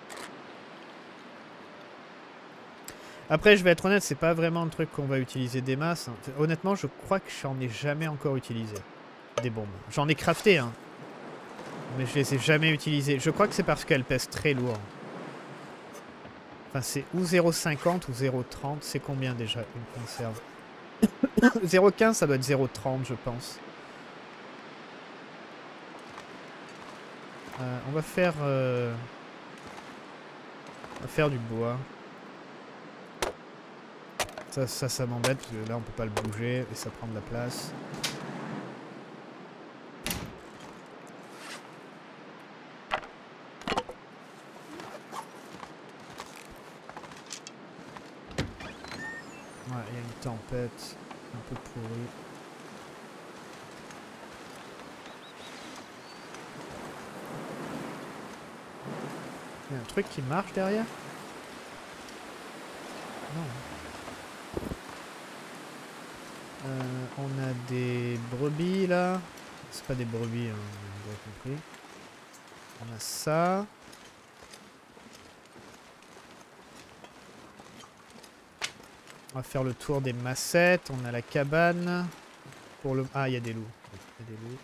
Après, je vais être honnête, c'est pas vraiment un truc qu'on va utiliser des masses. Honnêtement, je crois que j'en ai jamais encore utilisé. Des bombes. J'en ai crafté, hein. Mais je les ai jamais utilisées. Je crois que c'est parce qu'elles pèsent très lourd. Enfin, c'est ou 0,50 ou 0,30. C'est combien déjà une conserve? 0,15, ça doit être 0,30, je pense. On va faire du bois. Ça m'embête, parce que là, on peut pas le bouger et ça prend de la place. Ouais, il y a une tempête un peu pourrie. Il y a un truc qui marche derrière? Non. On a des brebis là. C'est pas des brebis, hein, vous avez compris. On a ça. On va faire le tour des massettes. On a la cabane. Pour le... Ah, il y a des loups. Il y a des loups.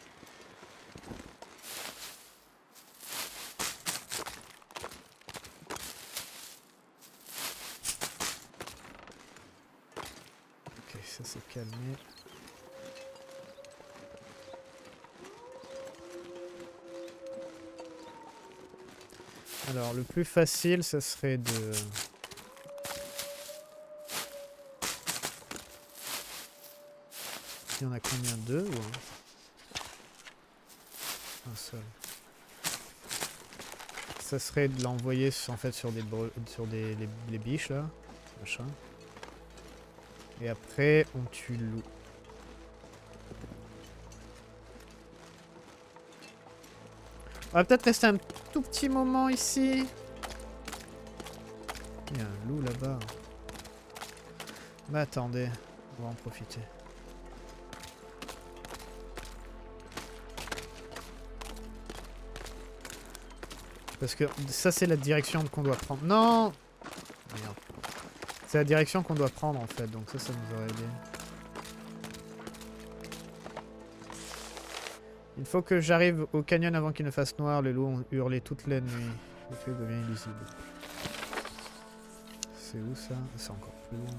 Ok, ça s'est calmé. Alors, le plus facile, ça serait de... Il y en a combien? Deux ou un seul? Ça serait de l'envoyer en fait sur les biches là. Machin. Et après, on tue le loup. On va peut-être rester un tout petit moment ici. Il y a un loup là-bas. Mais attendez, on va en profiter. Parce que ça, c'est la direction qu'on doit prendre. Non! Merde. C'est la direction qu'on doit prendre en fait, donc ça nous aurait aidé. Il faut que j'arrive au canyon avant qu'il ne fasse noir. Les loups ont hurlé toute la nuit. Le fait devient illisible. C'est où ça? C'est encore plus loin.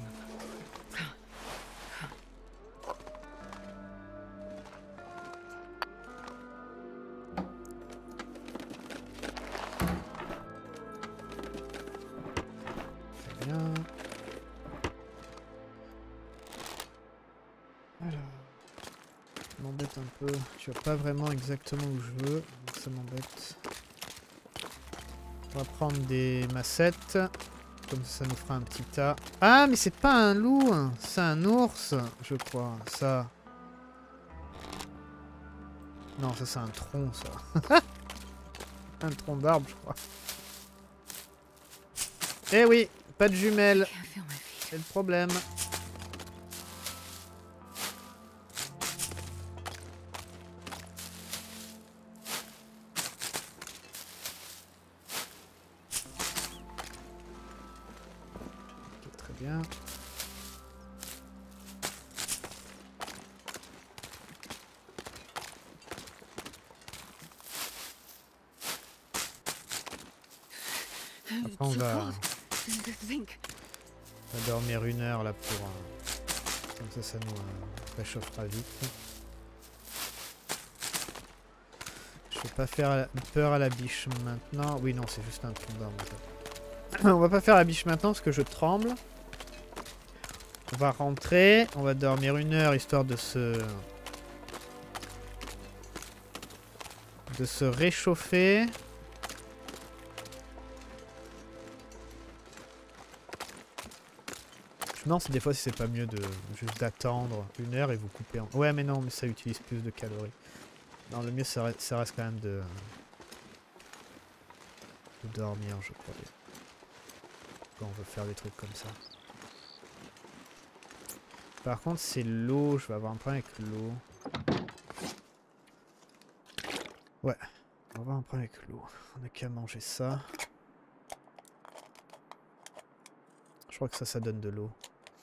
Très bien. Alors... Ça m'embête un peu. Tu vas pas vraiment exactement où je veux. Donc ça m'embête. On va prendre des massettes. Comme ça nous fera un petit tas. Ah, mais c'est pas un loup, hein. C'est un ours, je crois. Ça. Non, ça c'est un tronc, ça. Un tronc d'arbre, je crois. Eh oui, pas de jumelles. C'est le problème. bien. Après on va dormir 1 heure là pour... comme ça nous réchauffera vite. Je vais pas faire peur à la biche maintenant. Oui non c'est juste un trou d'arbre. On va pas faire la biche maintenant parce que je tremble. On va rentrer, on va dormir 1 heure histoire de se réchauffer. Je me demande si des fois si c'est pas mieux de juste d'attendre 1 heure et vous couper en... Ouais mais non mais ça utilise plus de calories. Non le mieux ça reste quand même de dormir je crois. Quand on veut faire des trucs comme ça. Par contre c'est l'eau, je vais avoir un problème avec l'eau. Ouais, on va avoir un problème avec l'eau. On n'a qu'à manger ça. Je crois que ça donne de l'eau.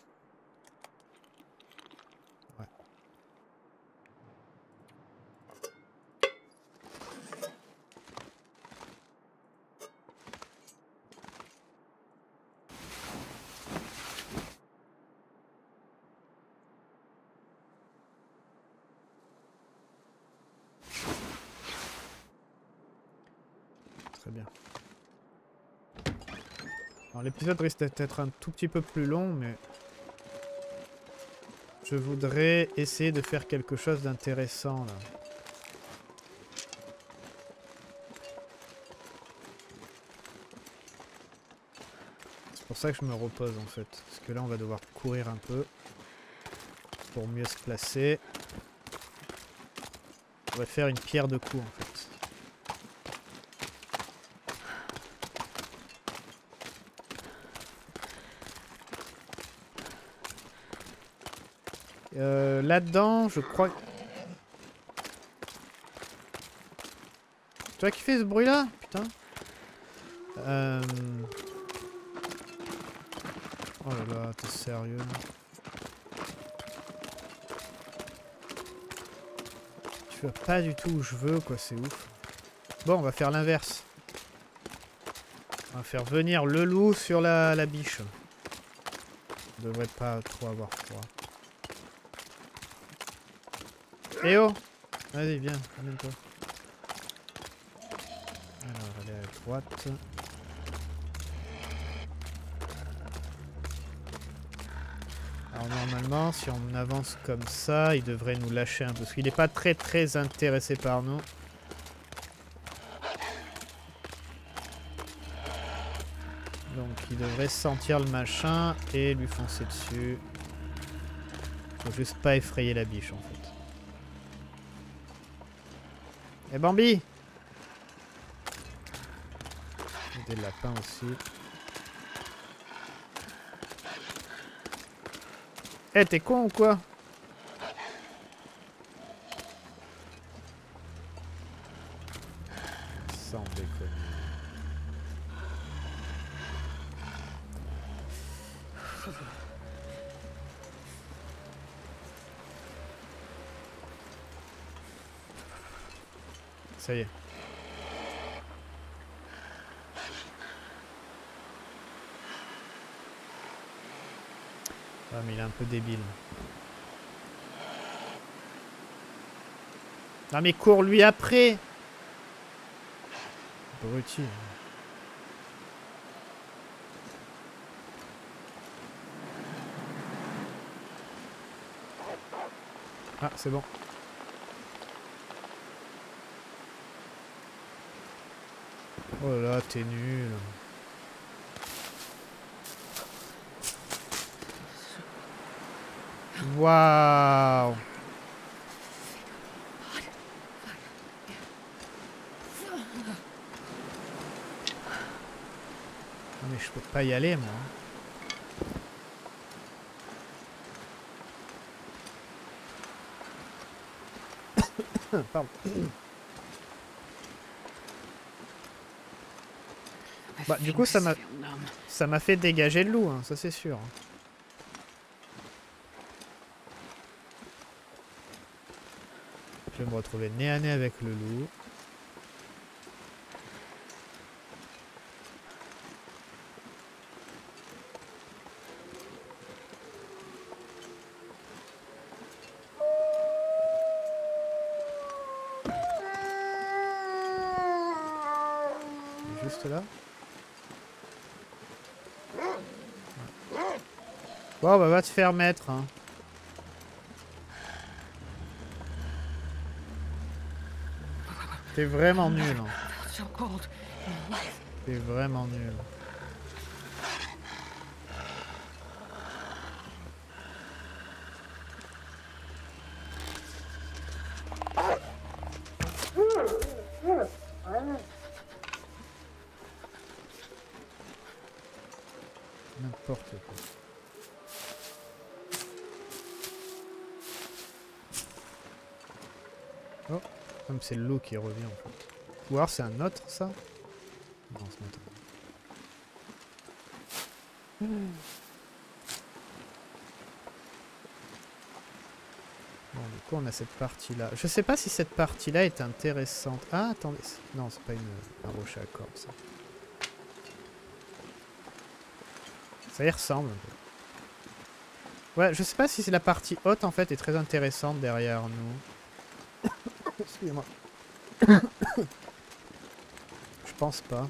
Ouais. Très bien. Alors l'épisode risque d'être un tout petit peu plus long, mais je voudrais essayer de faire quelque chose d'intéressant là. C'est pour ça que je me repose en fait. Parce que là on va devoir courir un peu pour mieux se placer. On va faire une pierre de coups en fait. Là-dedans, je crois... C'est toi qui fais ce bruit-là? Putain. Oh là là, t'es sérieux? Tu vas pas du tout où je veux, quoi, c'est ouf. Bon, on va faire l'inverse. On va faire venir le loup sur la biche. On devrait pas trop avoir froid. Eh oh! Vas-y, viens, amène-toi. Alors, allez à droite. Alors normalement, si on avance comme ça, il devrait nous lâcher un peu. Parce qu'il n'est pas très intéressé par nous. Donc il devrait sentir le machin et lui foncer dessus. Faut juste pas effrayer la biche en fait. Et Bambi! Des lapins aussi. Eh, t'es con ou quoi? Sans déconner. Ça y est. Ah mais il est un peu débile. Non mais cours lui après. Abruti. Ah c'est bon. Oh là là, t'es nul. Waouh. Non mais je peux pas y aller moi. Pardon. Bah du coup ça m'a fait dégager le loup, hein, ça c'est sûr. Je vais me retrouver nez à nez avec le loup. Juste là. Bon bah va te faire mettre hein. T'es vraiment nul hein. T'es vraiment nul. N'importe quoi. Oh, comme c'est le loup qui revient en fait. Ou alors c'est un autre ça? Non, c'est un autre. Bon, du coup on a cette partie là. Je sais pas si cette partie là est intéressante. Ah attendez, non c'est pas un rocher à cordes ça. Ça y ressemble un peu. Ouais, je sais pas si c'est la partie haute en fait est très intéressante derrière nous. Excusez-moi. Je pense pas.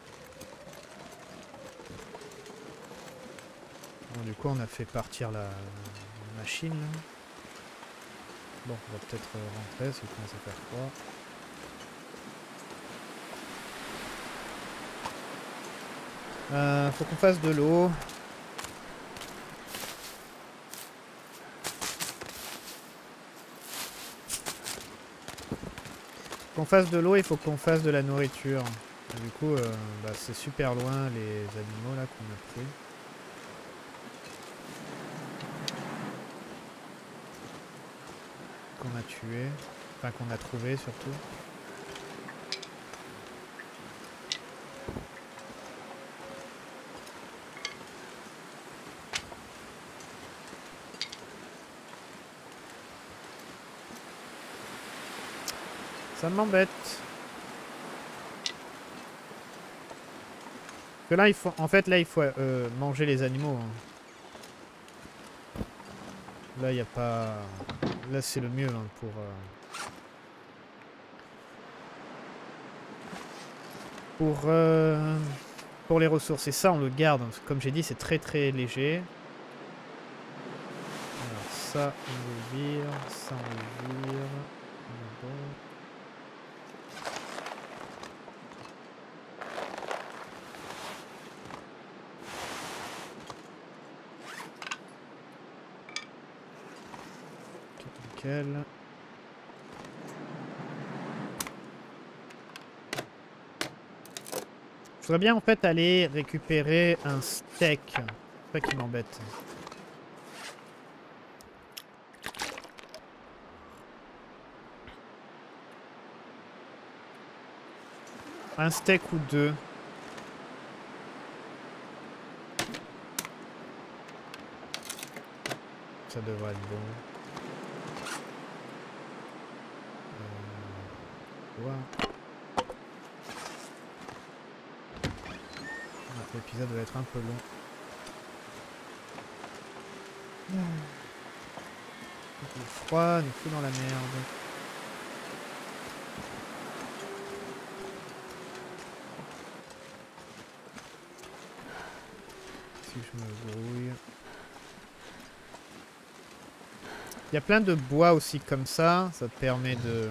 Bon, du coup, on a fait partir la machine. Là. Bon, on va peut-être rentrer parce qu'il commence à faire froid. Faut qu'on fasse de l'eau. Qu'on fasse de l'eau, il faut qu'on fasse de la nourriture. Et du coup, bah, c'est super loin les animaux là qu'on a pris. Qu'on a tué. Enfin, qu'on a trouvé surtout. Ça m'embête. Que là, il faut, en fait, là, il faut manger les animaux. Hein. Là, il n'y a pas... Là, c'est le mieux hein, pour les ressources. Et ça, on le garde. Hein, comme j'ai dit, c'est très très léger. Alors, ça, on le vire. Ça, on le vire. Bon. Nickel. Je voudrais bien en fait aller récupérer un steak. C'est ça qui m'embête. Un steak ou deux. Ça devrait être bon. Ouais. L'épisode va être un peu long. Le froid nous fout dans la merde. Si je me brouille. Il y a plein de bois aussi comme ça te permet de...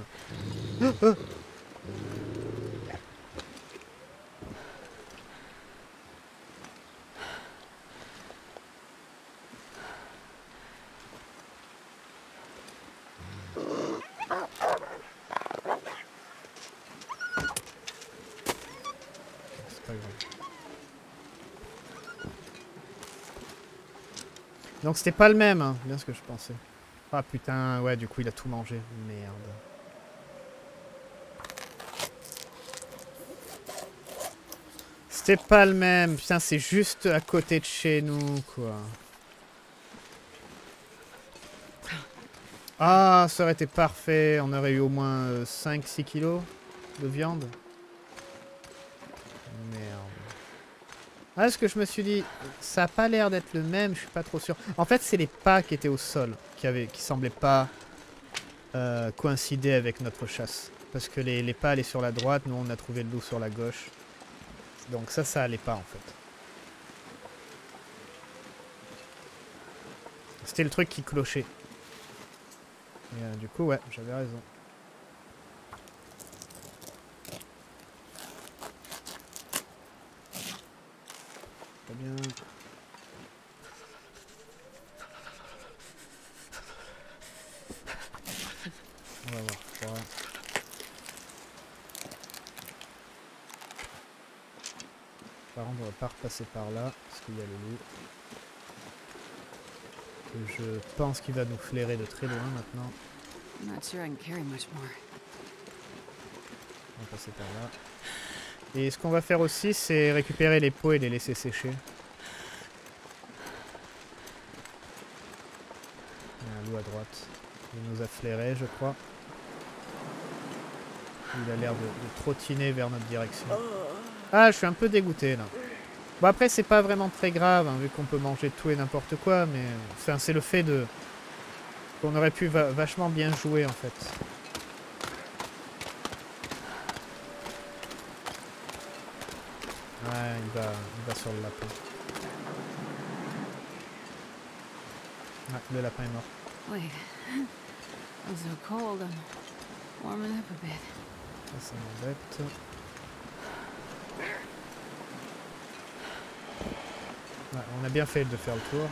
Donc c'était pas le même, hein. Bien ce que je pensais. Ah putain, ouais, du coup il a tout mangé. Merde. C'était pas le même. Putain, c'est juste à côté de chez nous, quoi. Ah, ça aurait été parfait. On aurait eu au moins 5-6 kilos de viande. Merde. Ah, ce que je me suis dit, ça a pas l'air d'être le même, je suis pas trop sûr. En fait, c'est les pas qui étaient au sol, qui semblaient pas coïncider avec notre chasse. Parce que les pas allaient sur la droite, nous on a trouvé le loup sur la gauche. Donc ça allait pas en fait. C'était le truc qui clochait. Et du coup, ouais, j'avais raison. Très bien. On va voir quoi. Par contre, on va pas repasser par là, parce qu'il y a le loup. Et je pense qu'il va nous flairer de très loin maintenant. On va passer par là. Et ce qu'on va faire aussi, c'est récupérer les peaux et les laisser sécher. Il y a un loup à droite. Il nous a flairé, je crois. Il a l'air de trottiner vers notre direction. Ah, je suis un peu dégoûté là. Bon, après, c'est pas vraiment très grave, hein, vu qu'on peut manger tout et n'importe quoi, mais enfin, c'est le fait de... qu'on aurait pu vachement bien jouer en fait. Ouais, il va sur le lapin. Ouais, le lapin est mort. Wait, I'm so cold. I'm warming up a bit. Ça m'embête. Ouais, on a bien fait de faire le tour.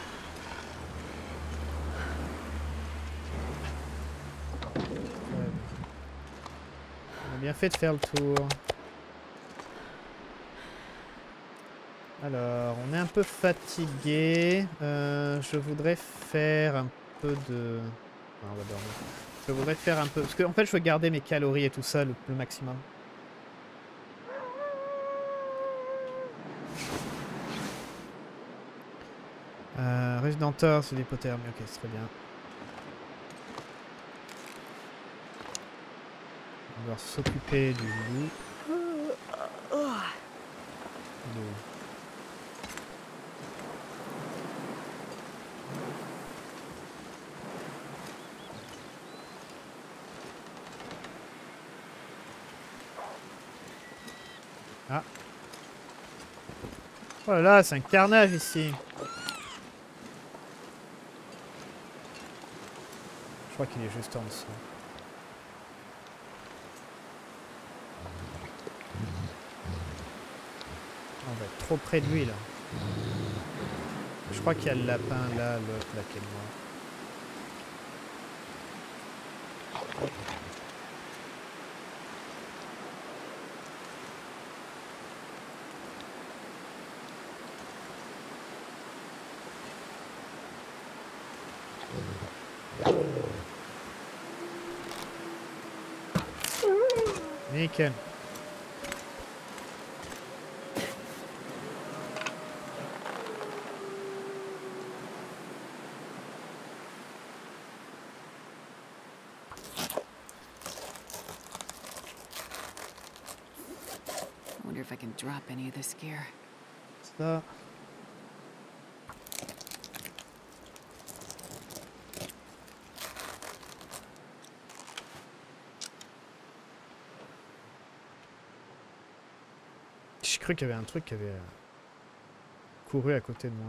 Ouais. On a bien fait de faire le tour. Alors, on est un peu fatigué. Je voudrais faire un peu de... Ah, on va dormir. Je voudrais faire un peu... Parce qu'en fait, je veux garder mes calories et tout ça le maximum. Ruse d'entorse, c'est l'hypothermie. Ok, c'est très bien. On va devoir s'occuper du loup. Ah. Oh là là, c'est un carnage ici. Je crois qu'il est juste en dessous. On va être trop près de lui là. Je crois qu'il y a le lapin là, l'autre là qui est mort. Nickel. I wonder if I can drop any of this gear. Ça. J'ai cru qu'il y avait un truc qui avait couru à côté de moi.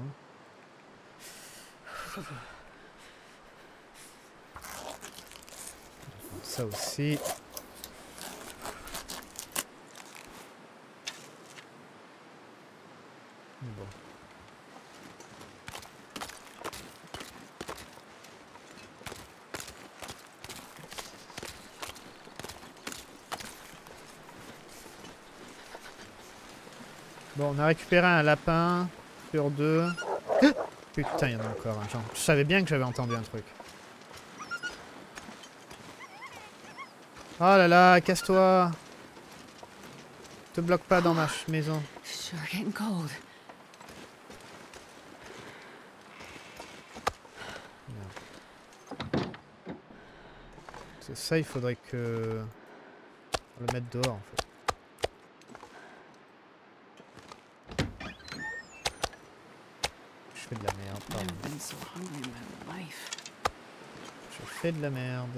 Ça aussi. Bon. Bon, on a récupéré un lapin sur 2. Putain, il y en a encore un. Genre, je savais bien que j'avais entendu un truc. Oh là là, casse-toi. Te bloque pas dans ma maison. Sure getting cold. C'est ça, il faudrait que... On le mette dehors en fait. Je fais de la merde, I've pardon. never been so hungry in my life. Je fais de la merde.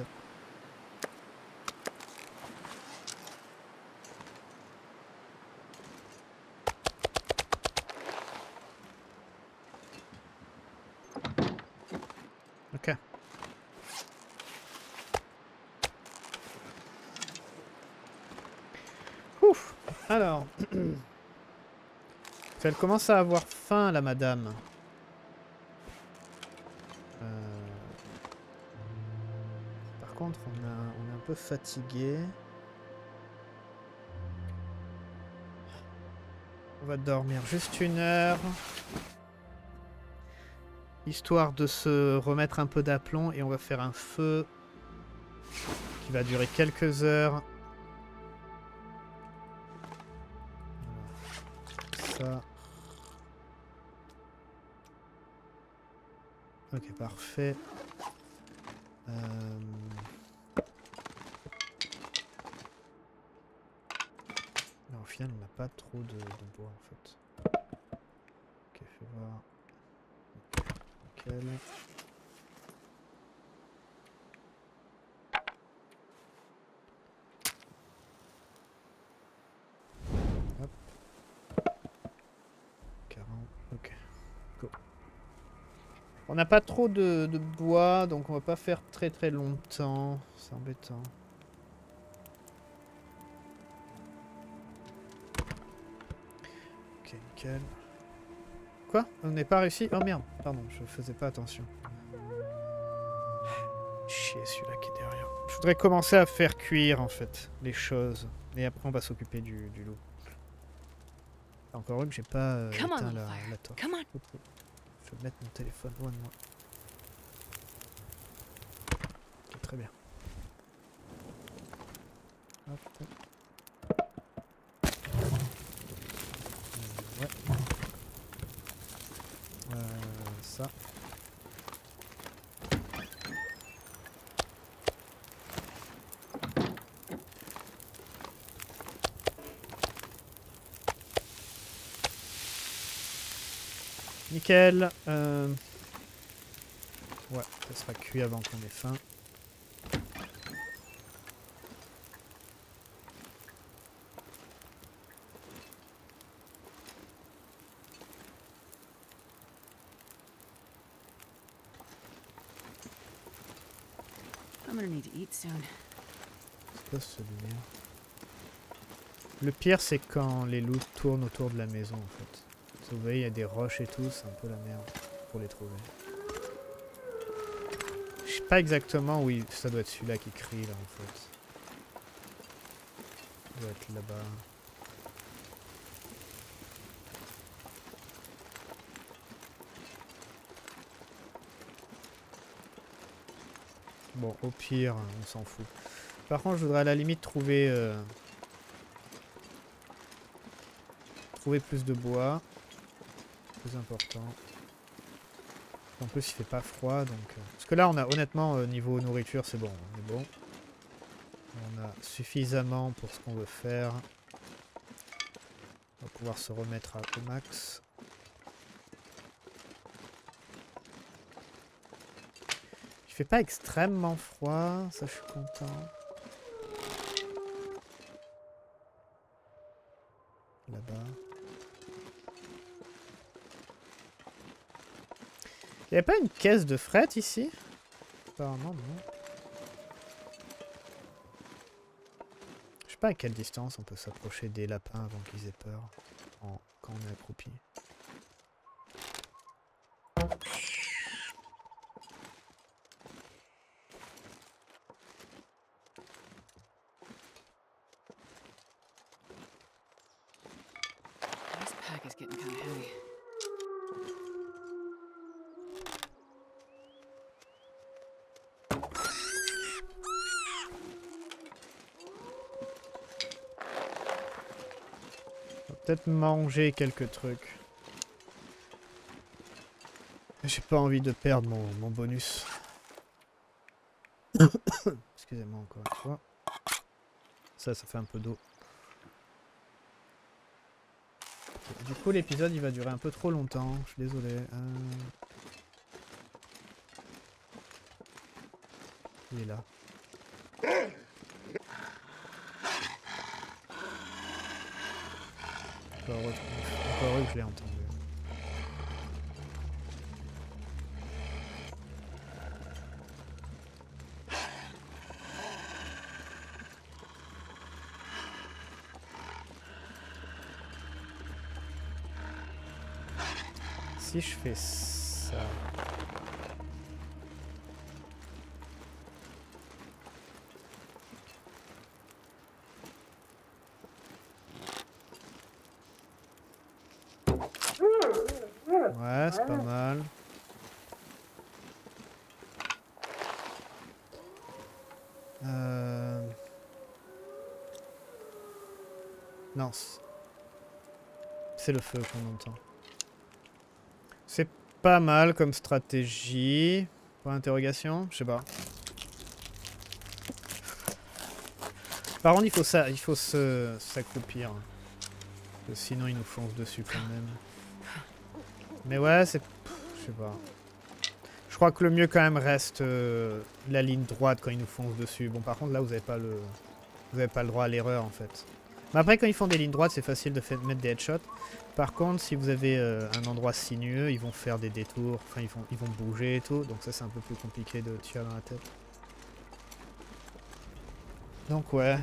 Ok. Ouf. Alors. Elle commence à avoir faim, la madame. Par contre, on est un peu fatigué. On va dormir juste 1 heure. Histoire de se remettre un peu d'aplomb. Et on va faire un feu qui va durer quelques heures. Voilà. Ça. Ok, parfait. Non, au final, on n'a pas trop de bois en fait. Ok, fais voir. Ok, nickel. Hop. 40. Ok. Go. On n'a pas trop de bois, donc on va pas faire très longtemps. C'est embêtant. Ok, nickel. Quoi? On n'est pas réussi? Oh merde, pardon, je faisais pas attention. Chier, celui-là qui est derrière. Je voudrais commencer à faire cuire en fait les choses. Et après on va s'occuper du loup. Encore une que j'ai pas éteint la torche. Je vais mettre mon téléphone loin de moi. Ok, très bien. Hop. Ouais. Ça. Nickel. Ouais, ça sera cuit avant qu'on ait faim. I'm gonna need to eat soon. C'est quoi celui-là? Le pire, c'est quand les loups tournent autour de la maison, en fait. Vous voyez, il y a des roches et tout, c'est un peu la merde pour les trouver. Je sais pas exactement où ça doit être celui-là qui crie, là, en fait. Ça doit être là-bas. Bon, au pire, on s'en fout. Par contre, je voudrais à la limite trouver plus de bois. Plus important. En plus, il fait pas froid, donc... Parce que là, on a honnêtement, niveau nourriture, c'est bon. On est bon. On a suffisamment pour ce qu'on veut faire. On va pouvoir se remettre au max. Il fait pas extrêmement froid, ça je suis content. Là-bas. Il n'y a pas une caisse de fret ici? Apparemment non. Je sais pas à quelle distance on peut s'approcher des lapins avant qu'ils aient peur quand on est accroupi. This pack is getting kind of heavy. On va peut-être manger quelques trucs. J'ai pas envie de perdre mon bonus. Parce Excusez-moi encore une fois. Ça fait un peu d'eau. Okay. Du coup, l'épisode il va durer un peu trop longtemps. Je suis désolé. Il est là. Encore heureux que je l'ai entendu. Si je fais ça... Ouais, c'est pas mal. Non. C'est le feu qu'on entend. C'est pas mal comme stratégie. Point d'interrogation, je sais pas. Par contre, il faut s'accroupir. Sinon, ils nous foncent dessus quand même. Mais ouais, c'est... Je sais pas. Je crois que le mieux quand même reste la ligne droite quand ils nous foncent dessus. Bon, par contre, là, vous avez pas le droit à l'erreur, en fait. Mais après, quand ils font des lignes droites, c'est facile de mettre des headshots. Par contre, si vous avez un endroit sinueux, ils vont faire des détours. Enfin, ils vont bouger et tout. Donc ça, c'est un peu plus compliqué de tirer dans la tête. Donc ouais.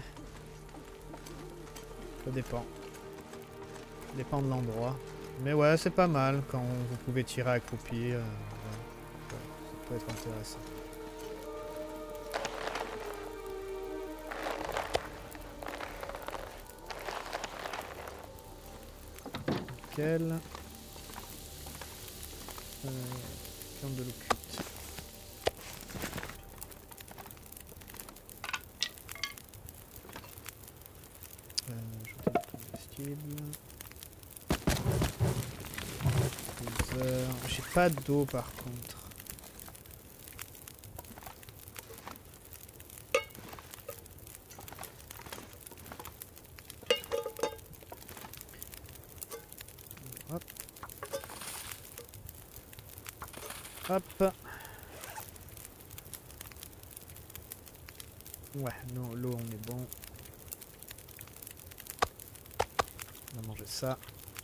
Ça dépend. Ça dépend de l'endroit. Mais ouais, c'est pas mal quand vous pouvez tirer accroupi. Ouais. Ça peut être intéressant. Nickel. Viande de l'eau cuite. Je retrouve le combustible. 12 heures. J'ai pas d'eau par contre. Hop. Hop. Ouais, non, l'eau on est bon. On va manger ça.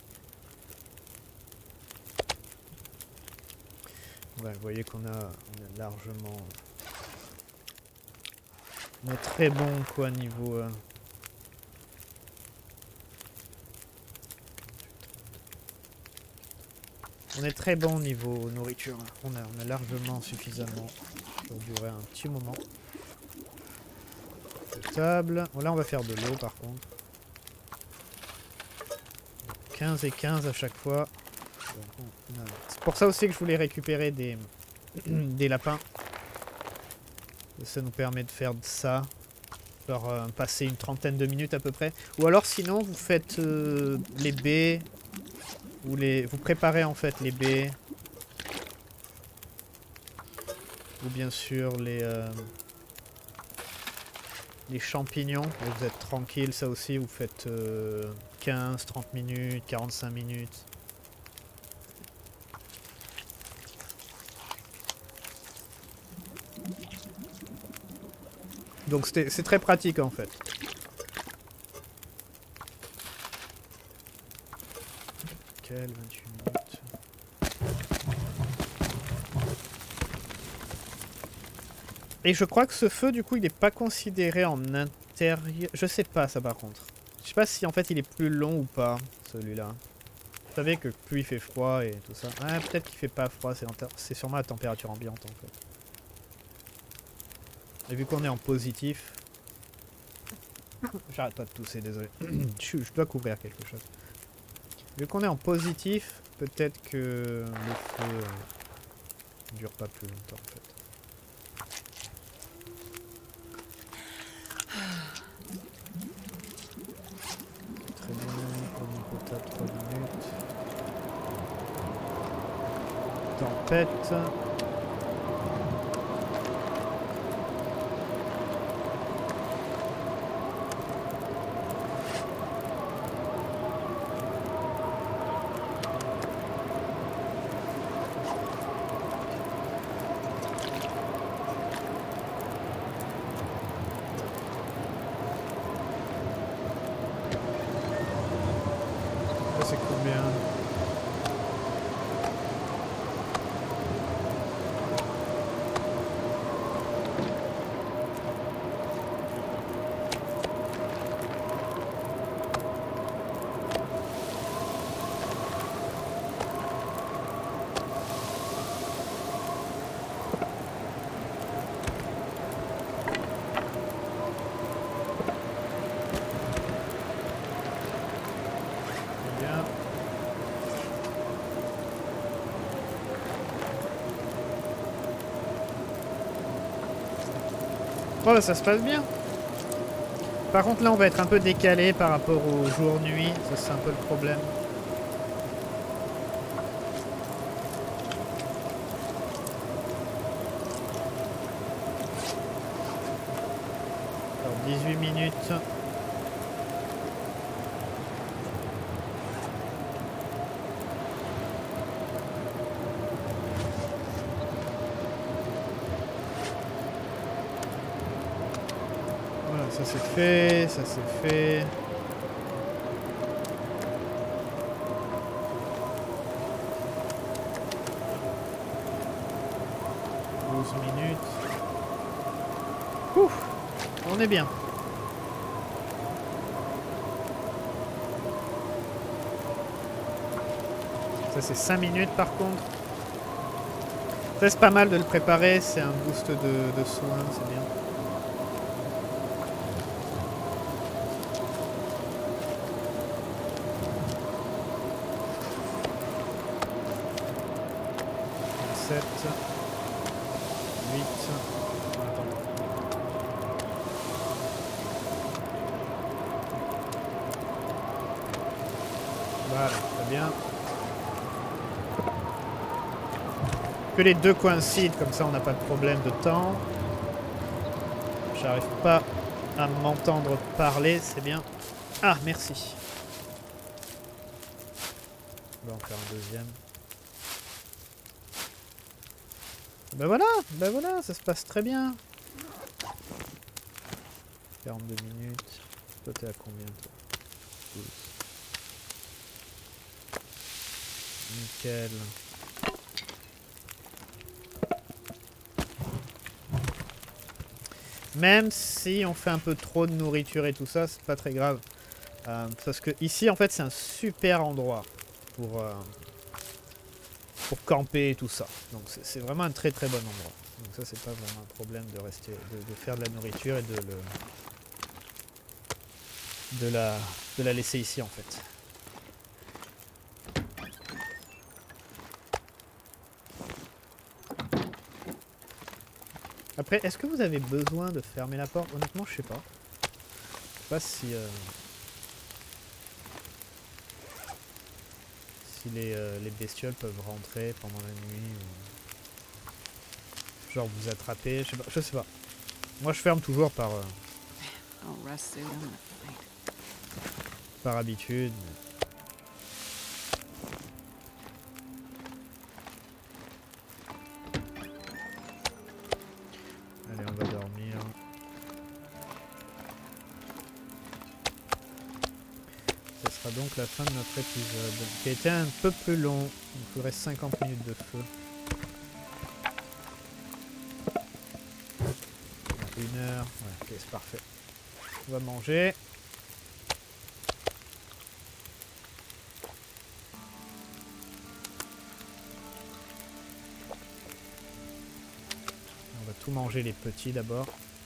Ouais, vous voyez qu'on a largement... On est très bon quoi niveau... On est très bon niveau nourriture. On a largement suffisamment pour durer un petit moment. Table. Bon, là on va faire de l'eau par contre. 15 et 15 à chaque fois. C'est pour ça aussi que je voulais récupérer des, des lapins. Et ça nous permet de faire ça. Genre passer une trentaine de minutes à peu près. Ou alors sinon vous faites les baies. Vous préparez en fait les baies. Ou bien sûr les champignons. Et vous êtes tranquille, ça aussi vous faites 15, 30 minutes, 45 minutes. Donc c'est très pratique en fait. Nickel, 28 minutes. Et je crois que ce feu du coup il n'est pas considéré en intérieur. Je sais pas ça par contre. Je sais pas si en fait il est plus long ou pas celui-là. Vous savez que plus il fait froid et tout ça. Ah peut-être qu'il fait pas froid, c'est sûrement la température ambiante en fait. Et vu qu'on est en positif... J'arrête pas de tousser, désolé. Je dois couvrir quelque chose. Vu qu'on est en positif, peut-être que le feu ne dure pas plus longtemps en fait. Très bien, eau potable 3 minutes. Tempête. Bon bah ça se passe bien. Par contre là on va être un peu décalé par rapport au jour-nuit, ça c'est un peu le problème. Alors 18 minutes. Voilà, ça c'est fait, ça c'est fait. Minutes. Ouf, on est bien. Ça c'est 5 minutes par contre. Ça c'est pas mal de le préparer, c'est un boost de soins, c'est bien. Voilà, très bien. Que les deux coïncident, comme ça on n'a pas de problème de temps. J'arrive pas à m'entendre parler, c'est bien. Ah, merci. On va en faire un deuxième. Ben voilà, ça se passe très bien. 42 minutes. Toi t'es à combien toi? 12. Nickel. Même si on fait un peu trop de nourriture et tout ça, c'est pas très grave. Parce que ici, en fait, c'est un super endroit pour camper et tout ça. Donc c'est vraiment un très très bon endroit. Donc ça, c'est pas vraiment un problème de rester, de faire de la nourriture et de la laisser ici, en fait. Après, est-ce que vous avez besoin de fermer la porte? Honnêtement, je sais pas. Je sais pas si les bestioles peuvent rentrer pendant la nuit ou genre vous attraper. Je sais pas. Moi, je ferme toujours par habitude. Allez, on va dormir. Ce sera donc la fin de notre épisode, qui a été un peu plus long. Il nous faudrait 50 minutes de feu. 1 heure. Ouais, ok, c'est parfait. On va manger. On va tout manger les petits d'abord.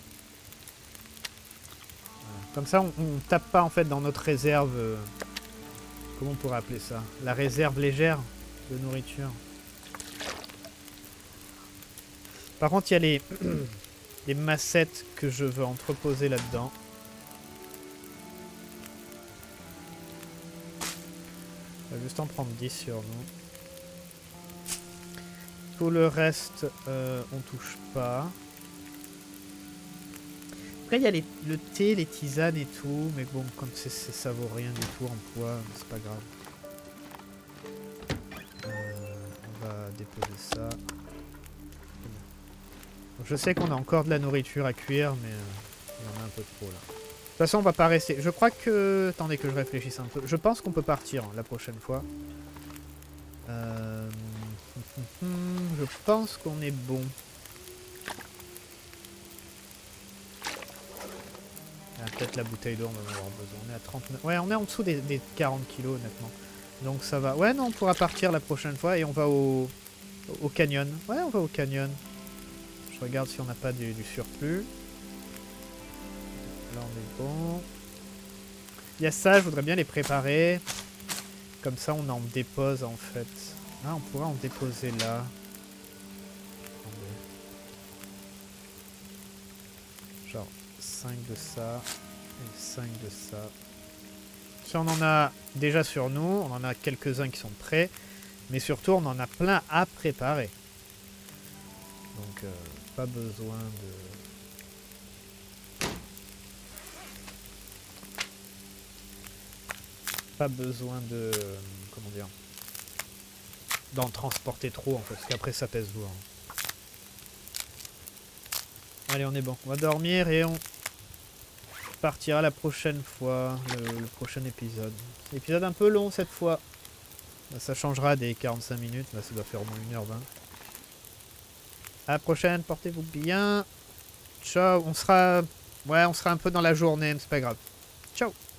Voilà. Comme ça, on tape pas en fait dans notre réserve. Comment on pourrait appeler ça? La réserve légère de nourriture. Par contre, il y a les massettes que je veux entreposer là-dedans. On va juste en prendre 10 sur nous. Tout le reste, on touche pas. Après, il y a le thé, les tisanes et tout. Mais bon, comme ça vaut rien du tout en poids, c'est pas grave. On va déposer ça. Donc, je sais qu'on a encore de la nourriture à cuire, mais il y en a un peu trop là. De toute façon, on va pas rester. Je crois que... Attendez que je réfléchisse un peu. Je pense qu'on peut partir la prochaine fois. Je pense qu'on est bon. Peut-être la bouteille d'eau, on va en avoir besoin. On est à 39. Ouais, on est en dessous des 40 kilos, honnêtement. Donc ça va. Ouais, non, on pourra partir la prochaine fois et on va au canyon. Ouais, on va au canyon. Je regarde si on n'a pas du surplus. Là, on est bon. Il y a ça, je voudrais bien les préparer. Comme ça, on en dépose en fait. Ah, on pourra en déposer là. Attendez. Genre 5 de ça et 5 de ça. Si on en a déjà sur nous, on en a quelques-uns qui sont prêts, mais surtout on en a plein à préparer. Donc pas besoin de... Pas besoin de... comment dire, d'en transporter trop en fait, parce qu'après ça pèse lourd. Allez, on est bon. On va dormir et on partira la prochaine fois, le prochain épisode. Épisode un peu long cette fois. Là, ça changera des 45 minutes, là ça doit faire au moins 1h20. À la prochaine, portez-vous bien. Ciao, on sera... Ouais, on sera un peu dans la journée, mais c'est pas grave. Ciao.